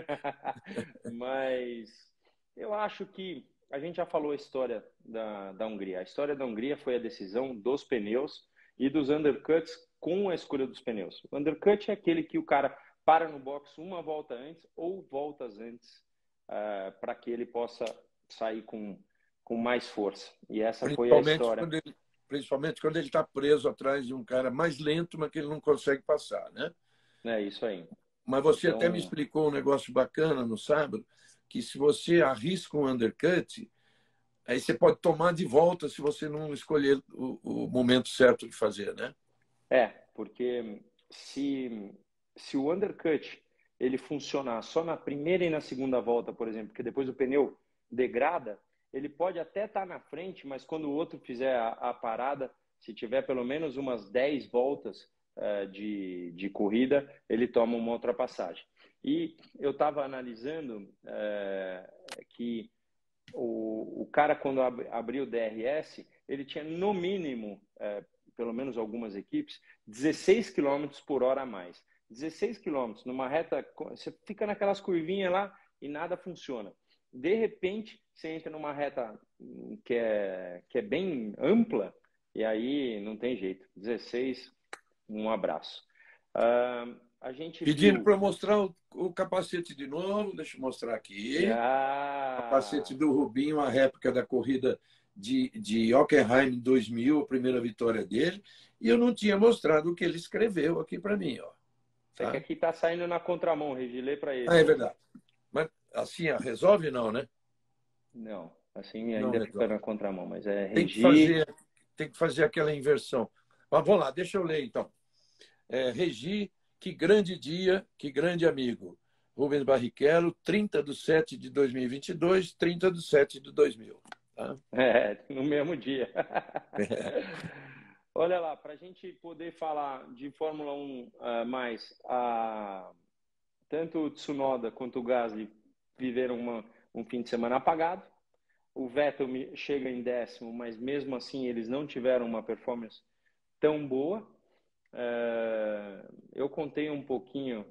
Mas eu acho que a gente já falou a história da Hungria. A história da Hungria foi a decisão dos pneus e dos undercuts com a escolha dos pneus. O undercut é aquele que o cara para no box uma volta antes ou voltas antes para que ele possa sair com mais força. E essa foi a história. Principalmente quando ele está preso atrás de um cara mais lento, mas que ele não consegue passar, né? É isso aí. Mas você até me explicou um negócio bacana no sábado, que se você arrisca um undercut, aí você pode tomar de volta se você não escolher o momento certo de fazer, né? Porque se o undercut ele funcionar só na primeira e na segunda volta, por exemplo, porque depois o pneu degrada, ele pode até estar na frente, mas quando o outro fizer a parada, se tiver pelo menos umas 10 voltas de corrida, ele toma uma ultrapassagem. E eu estava analisando que o cara, quando abriu o DRS, ele tinha no mínimo, pelo menos algumas equipes, 16 km por hora a mais. 16 km numa reta, você fica naquelas curvinhas lá e nada funciona. De repente, você entra numa reta que é bem ampla e aí não tem jeito. 16, um abraço. A gente pedindo para mostrar o capacete de novo, deixa eu mostrar aqui. Capacete do Rubinho, a réplica da corrida de Hockenheim 2000, a primeira vitória dele. E eu não tinha mostrado o que ele escreveu aqui para mim. Ó. Tá? É que aqui está saindo na contramão, Regi, lê para ele. É verdade. Mas assim, resolve não, né? Não, assim ainda fica na contramão, mas é Regi... Tem que fazer aquela inversão. Mas vamos lá, deixa eu ler então. Regi, que grande dia, que grande amigo. Rubens Barrichello, 30/7/2022, 30/7/2000. Tá? No mesmo dia. Olha lá, para a gente poder falar de Fórmula 1 mais, tanto o Tsunoda quanto o Gasly viveram um fim de semana apagado. O Vettel chega em 10º, mas mesmo assim eles não tiveram uma performance tão boa. Eu contei um pouquinho.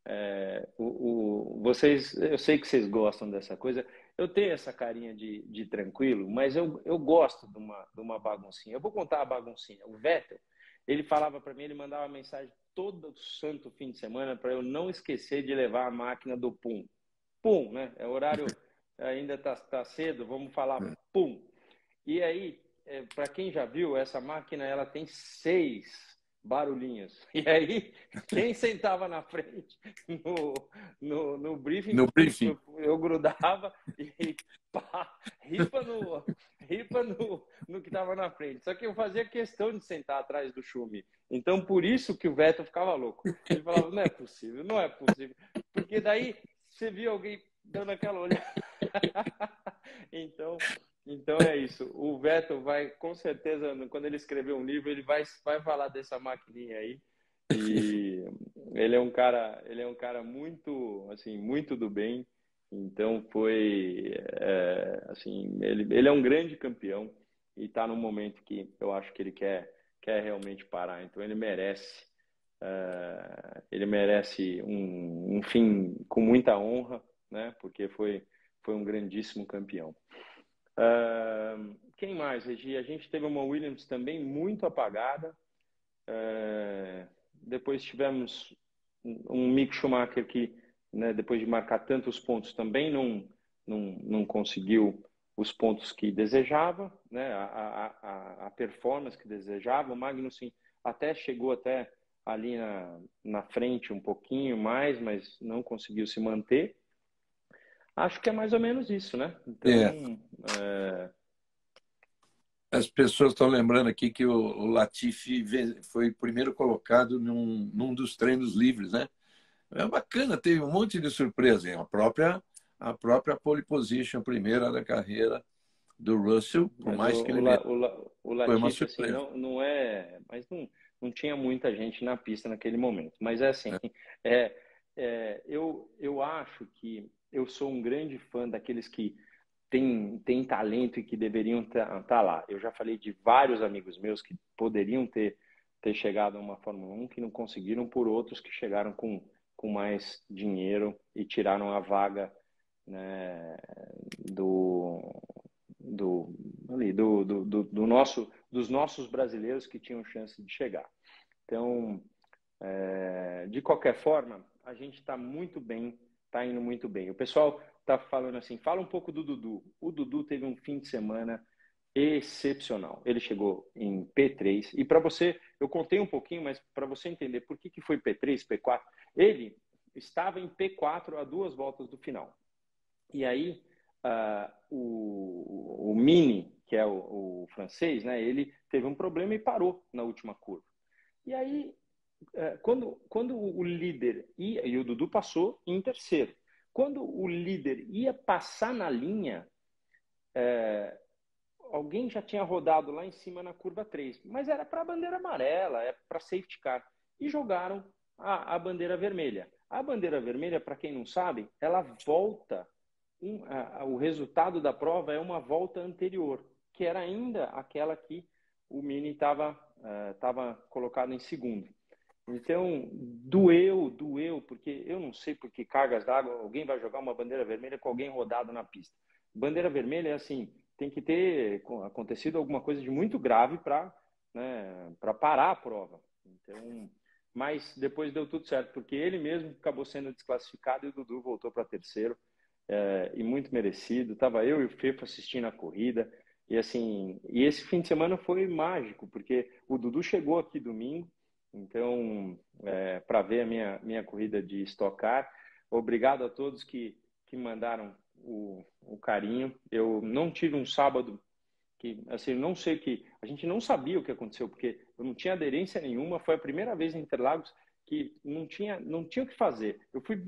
Eu sei que vocês gostam dessa coisa. Eu tenho essa carinha de tranquilo, mas eu gosto de uma baguncinha. Eu vou contar a baguncinha. O Vettel, ele falava para mim, ele mandava mensagem todo santo fim de semana para eu não esquecer de levar a máquina do Pum. Pum, né? É horário, ainda tá cedo, vamos falar Pum. E aí, para quem já viu, essa máquina ela tem 6 barulhinhos. E aí, quem sentava na frente no briefing, eu grudava e pá, ripa no que estava na frente. Só que eu fazia questão de sentar atrás do Schumi. Então, por isso que o Vettel ficava louco. Ele falava, não é possível, não é possível. Porque daí, você via alguém dando aquela olhada. Então é isso. O Vettel vai, com certeza, quando ele escrever um livro, ele vai falar dessa maquininha aí. E ele é um cara muito, assim, muito do bem. Então foi, assim, ele é um grande campeão e está num momento que eu acho que ele quer realmente parar. Então ele merece um fim com muita honra, né? Porque foi um grandíssimo campeão. Quem mais, Regi? A gente teve uma Williams também muito apagada. Depois tivemos um Mick Schumacher que, né, depois de marcar tantos pontos, também não conseguiu os pontos que desejava, né? A performance que desejava. O Magnussen até chegou até ali na frente um pouquinho mais, mas não conseguiu se manter. Acho que é mais ou menos isso, né? Então, As pessoas estão lembrando aqui que o Latifi foi primeiro colocado num dos treinos livres, né? É bacana, teve um monte de surpresa. A própria pole position, primeira da carreira do Russell, por mais que ele o Latifi, assim, não é... Mas não tinha muita gente na pista naquele momento. Mas é assim, eu acho que eu sou um grande fã daqueles que tem talento e que deveriam estar lá. Eu já falei de vários amigos meus que poderiam ter chegado a uma Fórmula 1 que não conseguiram, por outros que chegaram com mais dinheiro e tiraram a vaga, né, dos nossos brasileiros que tinham chance de chegar. Então, de qualquer forma, a gente está muito bem, está indo muito bem. O pessoal está falando assim, fala um pouco do Dudu. O Dudu teve um fim de semana excepcional. Ele chegou em P3 e para você, eu contei um pouquinho, mas para você entender por que foi P3, P4, ele estava em P4 a 2 voltas do final. E aí o Mini, que é o francês, né, ele teve um problema e parou na última curva. E aí quando o líder ia, e o Dudu passou em terceiro, quando o líder ia passar na linha, alguém já tinha rodado lá em cima na curva 3, mas era para a bandeira amarela, é para safety car, e jogaram a bandeira vermelha. A bandeira vermelha, para quem não sabe, ela volta, o resultado da prova é uma volta anterior, que era ainda aquela que o Mini estava colocado em segundo. Então, doeu, porque eu não sei por que cargas d'água alguém vai jogar uma bandeira vermelha com alguém rodado na pista. Bandeira vermelha é assim, tem que ter acontecido alguma coisa de muito grave para parar a prova. Então, mas depois deu tudo certo, porque ele mesmo acabou sendo desclassificado e o Dudu voltou para terceiro, e muito merecido. Estava eu e o Fefo assistindo a corrida, e assim, e esse fim de semana foi mágico, porque o Dudu chegou aqui domingo, então, para ver a minha corrida de Stock Car. Obrigado a todos que mandaram o carinho. Eu não tive um sábado que, assim, não sei o que... A gente não sabia o que aconteceu, porque eu não tinha aderência nenhuma. Foi a primeira vez em Interlagos que não tinha o que fazer. Eu fui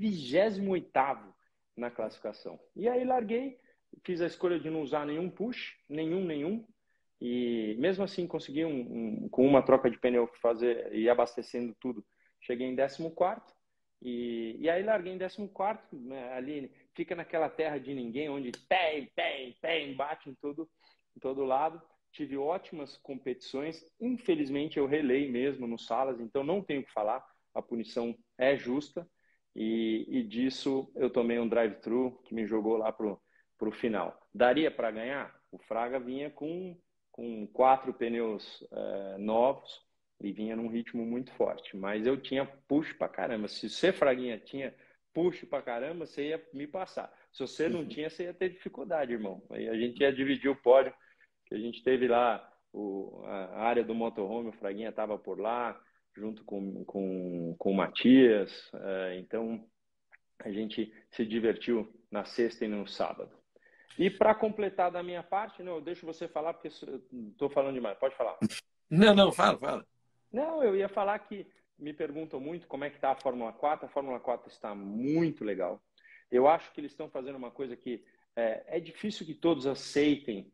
28º na classificação. E aí larguei, fiz a escolha de não usar nenhum push, nenhum. E mesmo assim consegui com uma troca de pneu fazer e abastecendo tudo, cheguei em 14º e aí larguei em 14º, né, ali fica naquela terra de ninguém, onde tem, bate em todo lado. Tive ótimas competições, infelizmente eu relei mesmo no Salas, então não tenho o que falar, a punição é justa e disso eu tomei um drive-thru que me jogou lá pro final. Daria para ganhar? O Fraga vinha com 4 pneus novos e vinha num ritmo muito forte. Mas eu tinha push pra caramba. Se você, Fraguinha, tinha push pra caramba, você ia me passar. Se você não tinha, você ia ter dificuldade, irmão. Aí a gente ia dividir o pódio, que a gente teve lá a área do motorhome, o Fraguinha estava por lá, junto com o Matias. Então, a gente se divertiu na sexta e no sábado. E para completar da minha parte, não, eu deixo você falar, porque estou falando demais. Pode falar. Não, fala. Não, eu ia falar que me perguntam muito como é que está a Fórmula 4. A Fórmula 4 está muito legal. Eu acho que eles estão fazendo uma coisa que é difícil que todos aceitem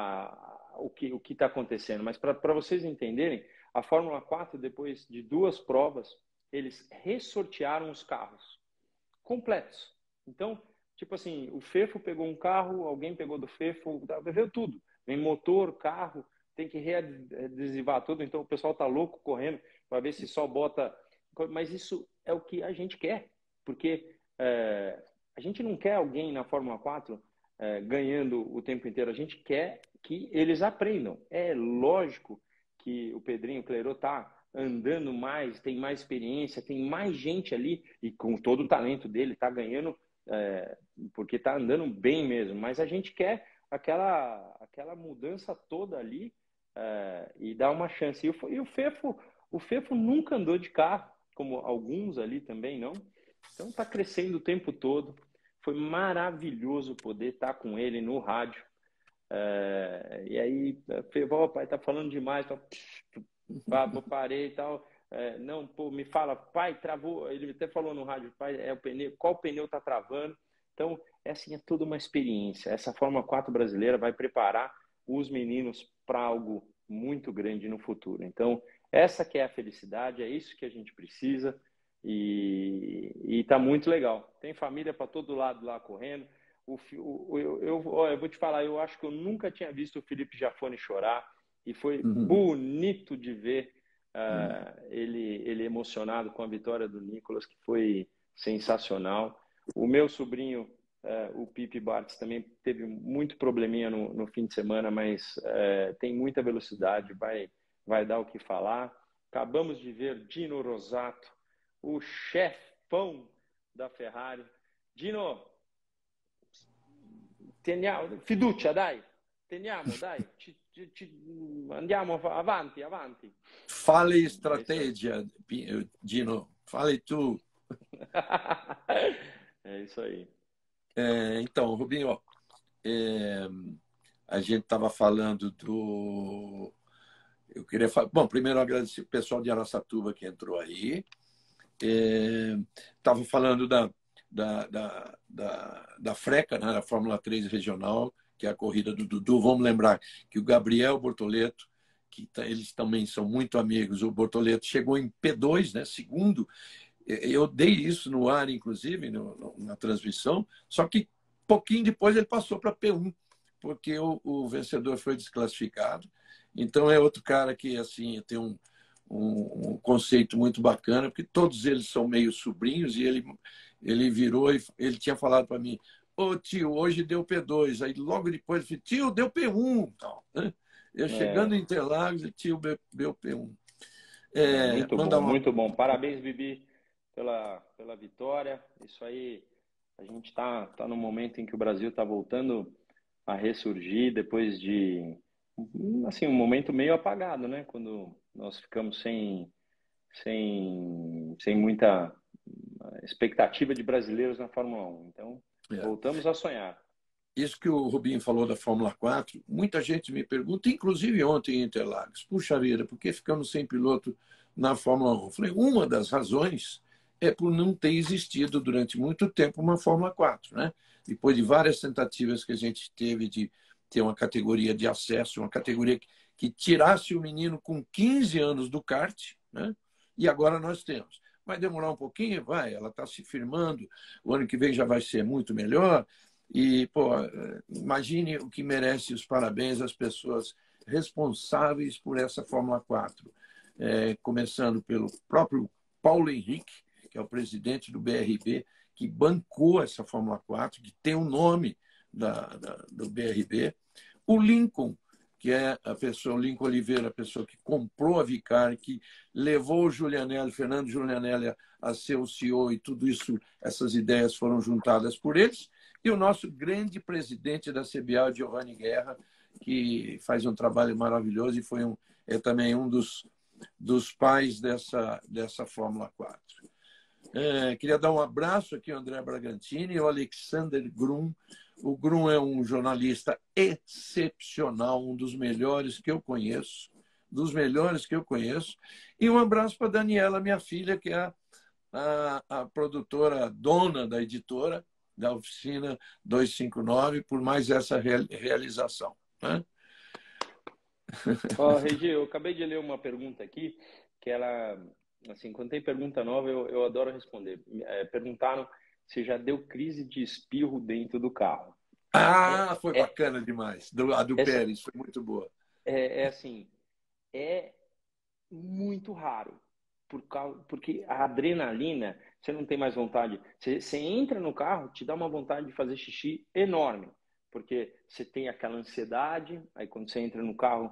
o que está acontecendo. Mas para vocês entenderem, a Fórmula 4, depois de 2 provas, eles ressortearam os carros completos. Então, tipo assim, o Fefo pegou um carro, alguém pegou do Fefo, veio tudo. Vem motor, carro, tem que readesivar tudo. Então, o pessoal tá louco correndo para ver se só bota... Mas isso é o que a gente quer, porque a gente não quer alguém na Fórmula 4 ganhando o tempo inteiro. A gente quer que eles aprendam. É lógico que o Pedrinho Clerot tá andando mais, tem mais experiência, tem mais gente ali e com todo o talento dele, tá ganhando porque tá andando bem mesmo, mas a gente quer aquela mudança toda ali e dar uma chance. E o Fefo nunca andou de carro, como alguns ali também não, então tá crescendo o tempo todo. Foi maravilhoso poder estar com ele no rádio. E aí, pai, tá falando demais, parei e tal. Não, pô, me fala, pai, travou. Ele até falou no rádio, pai, o pneu, qual pneu tá travando? Então, assim, é toda uma experiência. Essa Fórmula 4 brasileira vai preparar os meninos para algo muito grande no futuro. Então, essa que é a felicidade, é isso que a gente precisa e tá muito legal. Tem família para todo lado lá correndo. eu vou te falar, eu acho que eu nunca tinha visto o Felipe Jafone chorar e foi Uhum. bonito de ver ele emocionado com a vitória do Nicolas, que foi sensacional. O meu sobrinho, o Pipe Bartz, também teve muito probleminha no fim de semana, mas tem muita velocidade, vai dar o que falar. Acabamos de ver Dino Rosato, o chefão da Ferrari. Dino, fiducia, dai, teniamo, dai, andiamo avanti, avanti. Fale estratégia, Dino, fale tu. É isso aí. Então, Rubinho, ó, a gente estava falando do... Eu queria falar... Bom, primeiro agradecer o pessoal de Araçatuba que entrou aí. Estava falando da FRECA, né, da Fórmula 3 regional, que é a corrida do Dudu. Vamos lembrar que o Gabriel Bortoleto, eles também são muito amigos, o Bortoleto chegou em P2, né, segundo. Eu dei isso no ar, inclusive, na transmissão, só que pouquinho depois ele passou para P1, porque o vencedor foi desclassificado. Então é outro cara que assim tem um conceito muito bacana, porque todos eles são meio sobrinhos, e ele virou e ele tinha falado para mim: ô tio, hoje deu P2. Aí logo depois ele falou: tio, deu P1. Então, né? Eu chegando em Interlagos, tio, deu P1. Muito bom, muito bom. Parabéns, Bibi, pela vitória. Isso aí, a gente tá no momento em que o Brasil está voltando a ressurgir depois de assim, um momento meio apagado, né? Quando nós ficamos sem muita expectativa de brasileiros na Fórmula 1. Então, voltamos a sonhar. Isso que o Rubinho falou da Fórmula 4, muita gente me pergunta, inclusive ontem em Interlagos: puxa vida, por que ficamos sem piloto na Fórmula 1? Eu falei: uma das razões é por não ter existido durante muito tempo uma Fórmula 4, né? Depois de várias tentativas que a gente teve de ter uma categoria de acesso, uma categoria que tirasse o menino com 15 anos do kart, né? E agora nós temos. Vai demorar um pouquinho? Vai, ela está se firmando, o ano que vem já vai ser muito melhor. E, pô, imagine o que merece os parabéns às pessoas responsáveis por essa Fórmula 4. Começando pelo próprio Paulo Henrique, que é o presidente do BRB, que bancou essa Fórmula 4, que tem o nome do BRB. O Lincoln, que é a pessoa, o Lincoln Oliveira, a pessoa que comprou a Vicari, que levou o Giulianelli, Fernando Giulianelli, a ser o CEO, e tudo isso, essas ideias foram juntadas por eles. E o nosso grande presidente da CBA, Giovanni Guerra, que faz um trabalho maravilhoso e foi também um dos pais dessa Fórmula 4. Queria dar um abraço aqui ao André Bragantini e ao Alexander Grum. O Grum é um jornalista excepcional, um dos melhores que eu conheço, E um abraço para a Daniela, minha filha, que é a produtora, dona da editora, da Oficina 259, por mais essa realização, né? Regi, eu acabei de ler uma pergunta aqui, que ela, assim, quando tem pergunta nova, eu adoro responder. Perguntaram se já deu crise de espirro dentro do carro. Foi bacana demais. A do Pérez foi muito boa. Assim, é muito raro, porque a adrenalina, você não tem mais vontade. Você entra no carro, te dá uma vontade de fazer xixi enorme, porque você tem aquela ansiedade, aí quando você entra no carro,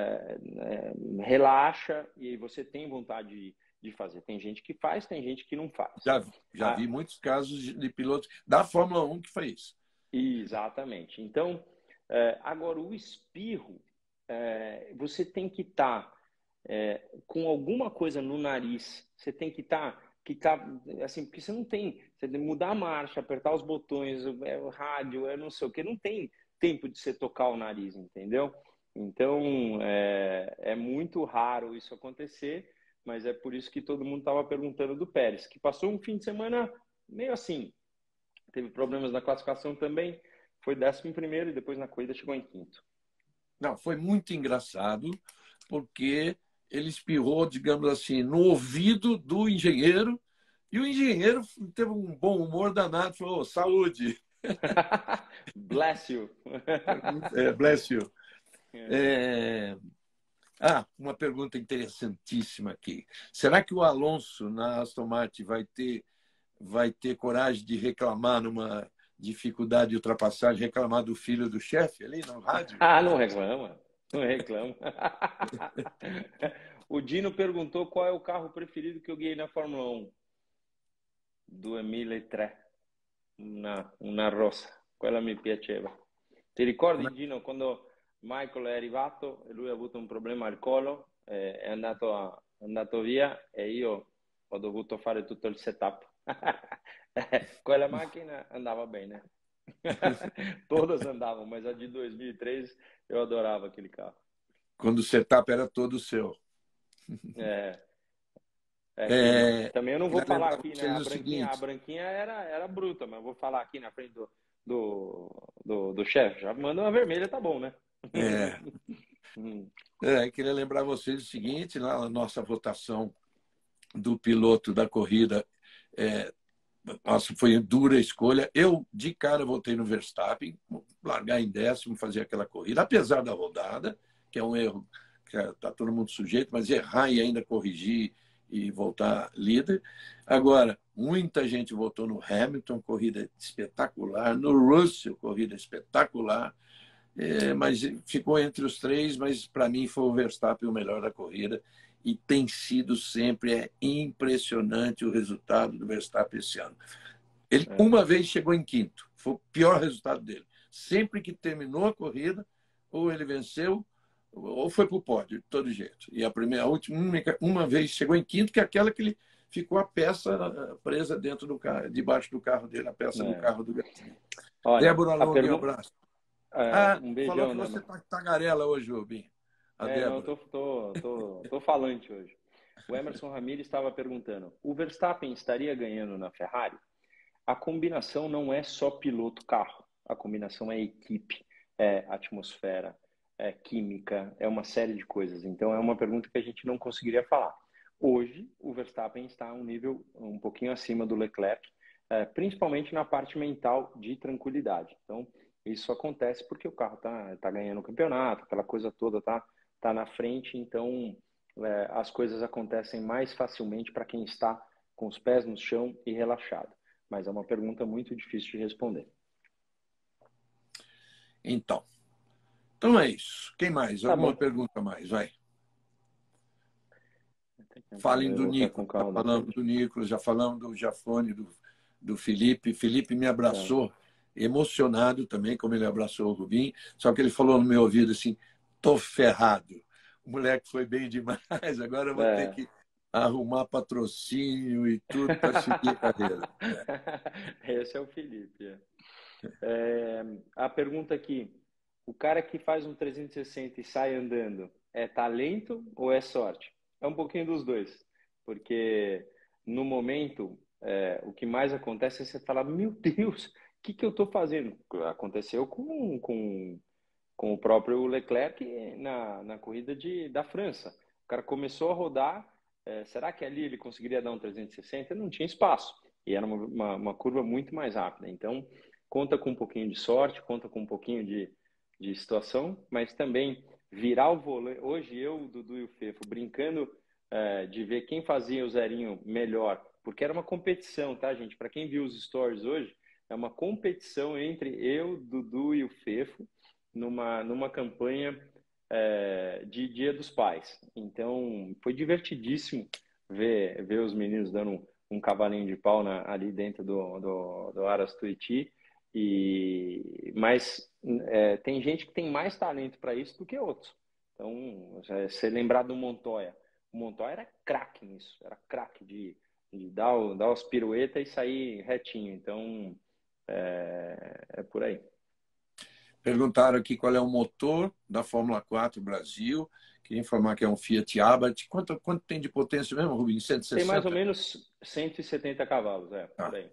relaxa, e aí você tem vontade de fazer. Tem gente que faz, tem gente que não faz. Já vi muitos casos de pilotos da Fórmula 1 que faz isso. Exatamente. Então, agora o espirro, você tem que estar com alguma coisa no nariz. Você tem que estar assim, porque você não tem, você tem que mudar a marcha, apertar os botões, o rádio, não sei o que, não tem tempo de você tocar o nariz, entendeu? Então, é muito raro isso acontecer, mas é por isso que todo mundo estava perguntando do Pérez, que passou um fim de semana meio assim. Teve problemas na classificação também, foi 11º e depois na corrida chegou em 5º. Não, foi muito engraçado, porque ele espirrou, digamos assim, no ouvido do engenheiro, e o engenheiro teve um bom humor danado, falou: saúde. Bless you. Bless you. Uma pergunta interessantíssima aqui. Será que o Alonso na Aston Martin vai ter coragem de reclamar numa dificuldade de ultrapassagem, reclamar do filho do chefe ali no rádio? Não reclama. Não reclama. O Dino perguntou qual é o carro preferido que eu guiei na Fórmula 1. 2003. Una rossa. Quella mi piaceva. Ti ricordi, Dino, quando Michael è arrivato e lui ha avuto un problema al collo, è andato via e io ho dovuto fare tutto il setup. Quella macchina andava bene. Todas andavam, mas a de 2003 eu adorava aquele carro. Quando o setup era todo seu. Também eu não vou falar aqui, né? A seguinte, branquinha era bruta, mas eu vou falar aqui na frente do chefe. Já manda uma vermelha, tá bom, né? Queria lembrar vocês o seguinte, lá na nossa votação do piloto da corrida, foi dura a escolha. Eu, de cara, votei no Verstappen, largar em 10º, fazer aquela corrida, apesar da rodada, que é um erro que está todo mundo sujeito, mas errar e ainda corrigir e voltar líder. Agora, muita gente votou no Hamilton, corrida espetacular, no Russell, corrida espetacular, mas ficou entre os três, mas para mim foi o Verstappen o melhor da corrida e tem sido sempre impressionante o resultado do Verstappen esse ano. Ele uma vez chegou em 5º, foi o pior resultado dele. Sempre que terminou a corrida, ou ele venceu, ou foi para o pódio, de todo jeito. E a última, uma vez chegou em 5º, que é aquela que ele ficou a peça presa dentro do carro, debaixo do carro dele, a peça do carro do Gasly. Débora Longo, um abraço. Um beijão, falou que você está tagarela hoje, Rubinho. Não, tô falante hoje. O Emerson Ramírez estava perguntando, o Verstappen estaria ganhando na Ferrari? A combinação não é só piloto-carro, a combinação é equipe, é atmosfera, é química, é uma série de coisas. Então, é uma pergunta que a gente não conseguiria falar. Hoje, o Verstappen está a um nível um pouquinho acima do Leclerc, principalmente na parte mental de tranquilidade. Então, isso acontece porque o carro tá ganhando o campeonato, aquela coisa toda tá na frente, então as coisas acontecem mais facilmente para quem está com os pés no chão e relaxado. Mas é uma pergunta muito difícil de responder. Então é isso. Quem mais? Alguma pergunta mais? Vai. Falem do Nicolas. Já falamos do Nicolas, já falamos do Jafone, do Felipe. Felipe me abraçou, emocionado também, como ele abraçou o Rubinho. Só que ele falou no meu ouvido assim, tô ferrado. O moleque foi bem demais, agora eu vou ter que arrumar patrocínio e tudo para seguir a carreira. Esse é o Felipe. A pergunta aqui, o cara que faz um 360 e sai andando, é talento ou é sorte? É um pouquinho dos dois, porque no momento, o que mais acontece é você falar, meu Deus, o que eu estou fazendo? Aconteceu com o próprio Leclerc na corrida da França. O cara começou a rodar, será que ali ele conseguiria dar um 360? Não tinha espaço, e era uma curva muito mais rápida. Então, conta com um pouquinho de sorte, conta com um pouquinho de situação, mas também virar o volante. Hoje eu, o Dudu e o Fefo brincando de ver quem fazia o zerinho melhor, porque era uma competição, tá, gente? Para quem viu os stories hoje, é uma competição entre eu, Dudu e o Fefo numa campanha de Dia dos Pais. Então, foi divertidíssimo ver os meninos dando um cavalinho de pau ali dentro do Aras Tuiuti. Mas tem gente que tem mais talento para isso do que outros. Então, você lembrar do Montoya. O Montoya era craque nisso. Era craque de dar os piruetas e sair retinho. Então, é por aí. Perguntaram aqui qual é o motor da Fórmula 4 Brasil. Queria informar que é um Fiat Abarth. Quanto tem de potência mesmo, Rubinho? 160? Tem mais ou menos 170 cavalos, por aí.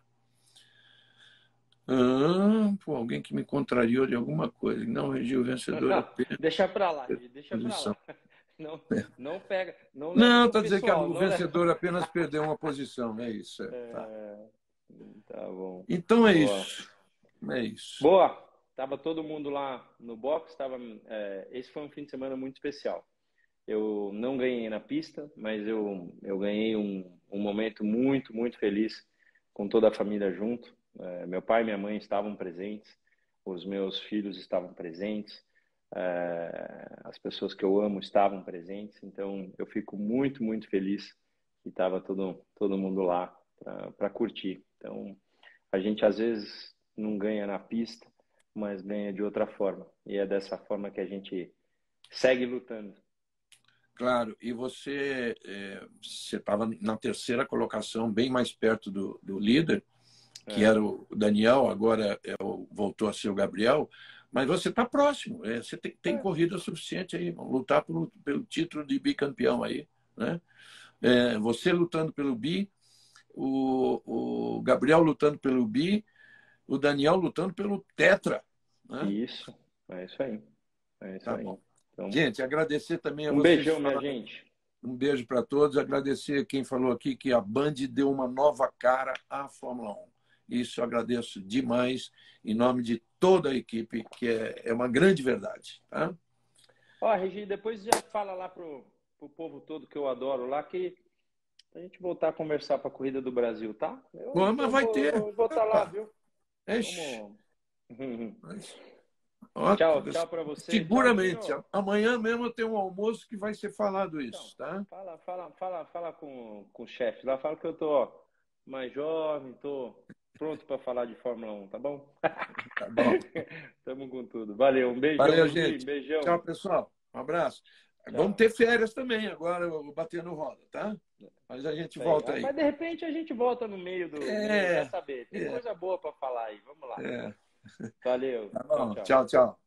Alguém que me contrariou de alguma coisa. Não regiu o vencedor. Não, deixa para lá, deixa para lá. Não pega. Não, está dizendo que o vencedor apenas perdeu uma posição. É isso. Tá bom. Então é isso. É isso. Boa! Tava todo mundo lá no box. Esse foi um fim de semana muito especial. Eu não ganhei na pista, mas eu ganhei um momento muito, muito feliz com toda a família junto. Meu pai e minha mãe estavam presentes, os meus filhos estavam presentes, as pessoas que eu amo estavam presentes. Então, eu fico muito, muito feliz que estava todo mundo lá para curtir. Então, a gente às vezes não ganha na pista, mas ganha de outra forma. E é dessa forma que a gente segue lutando. Claro, e você estava na terceira colocação, bem mais perto do líder, que era o Daniel, agora voltou a ser o Gabriel, mas você está próximo, você tem corrida suficiente aí, lutar pelo título de bicampeão aí, né? Você lutando pelo bi, o Gabriel lutando pelo bi, o Daniel lutando pelo tetra, né? Isso, é isso aí. É isso tá aí. Bom. Então, gente, agradecer também a um vocês. beijão, minha gente. Um beijo para todos. Agradecer quem falou aqui que a Band deu uma nova cara à Fórmula 1. Isso eu agradeço demais, em nome de toda a equipe, que é uma grande verdade. Tá? Ó, Regi, depois já fala lá pro povo todo que eu adoro lá, que a gente voltar a conversar para a Corrida do Brasil, tá? Mas vai ter. Vou estar lá, viu? Tchau para você. Seguramente. Tchau, amanhã mesmo eu tenho um almoço que vai ser falado isso, tá? Fala com o chefe lá, fala que eu tô mais jovem, tô pronto para falar de Fórmula 1, tá bom? Tá bom. Tamo com tudo. Valeu, um beijão. Valeu, gente. Beijão. Tchau, pessoal. Um abraço. Tchau. Vamos ter férias também agora, eu batendo roda, tá? Mas a gente volta aí. Mas de repente a gente volta no meio do... Quer saber? Tem coisa boa para falar aí. Vamos lá. É. Valeu. Tá bom. Tchau, tchau.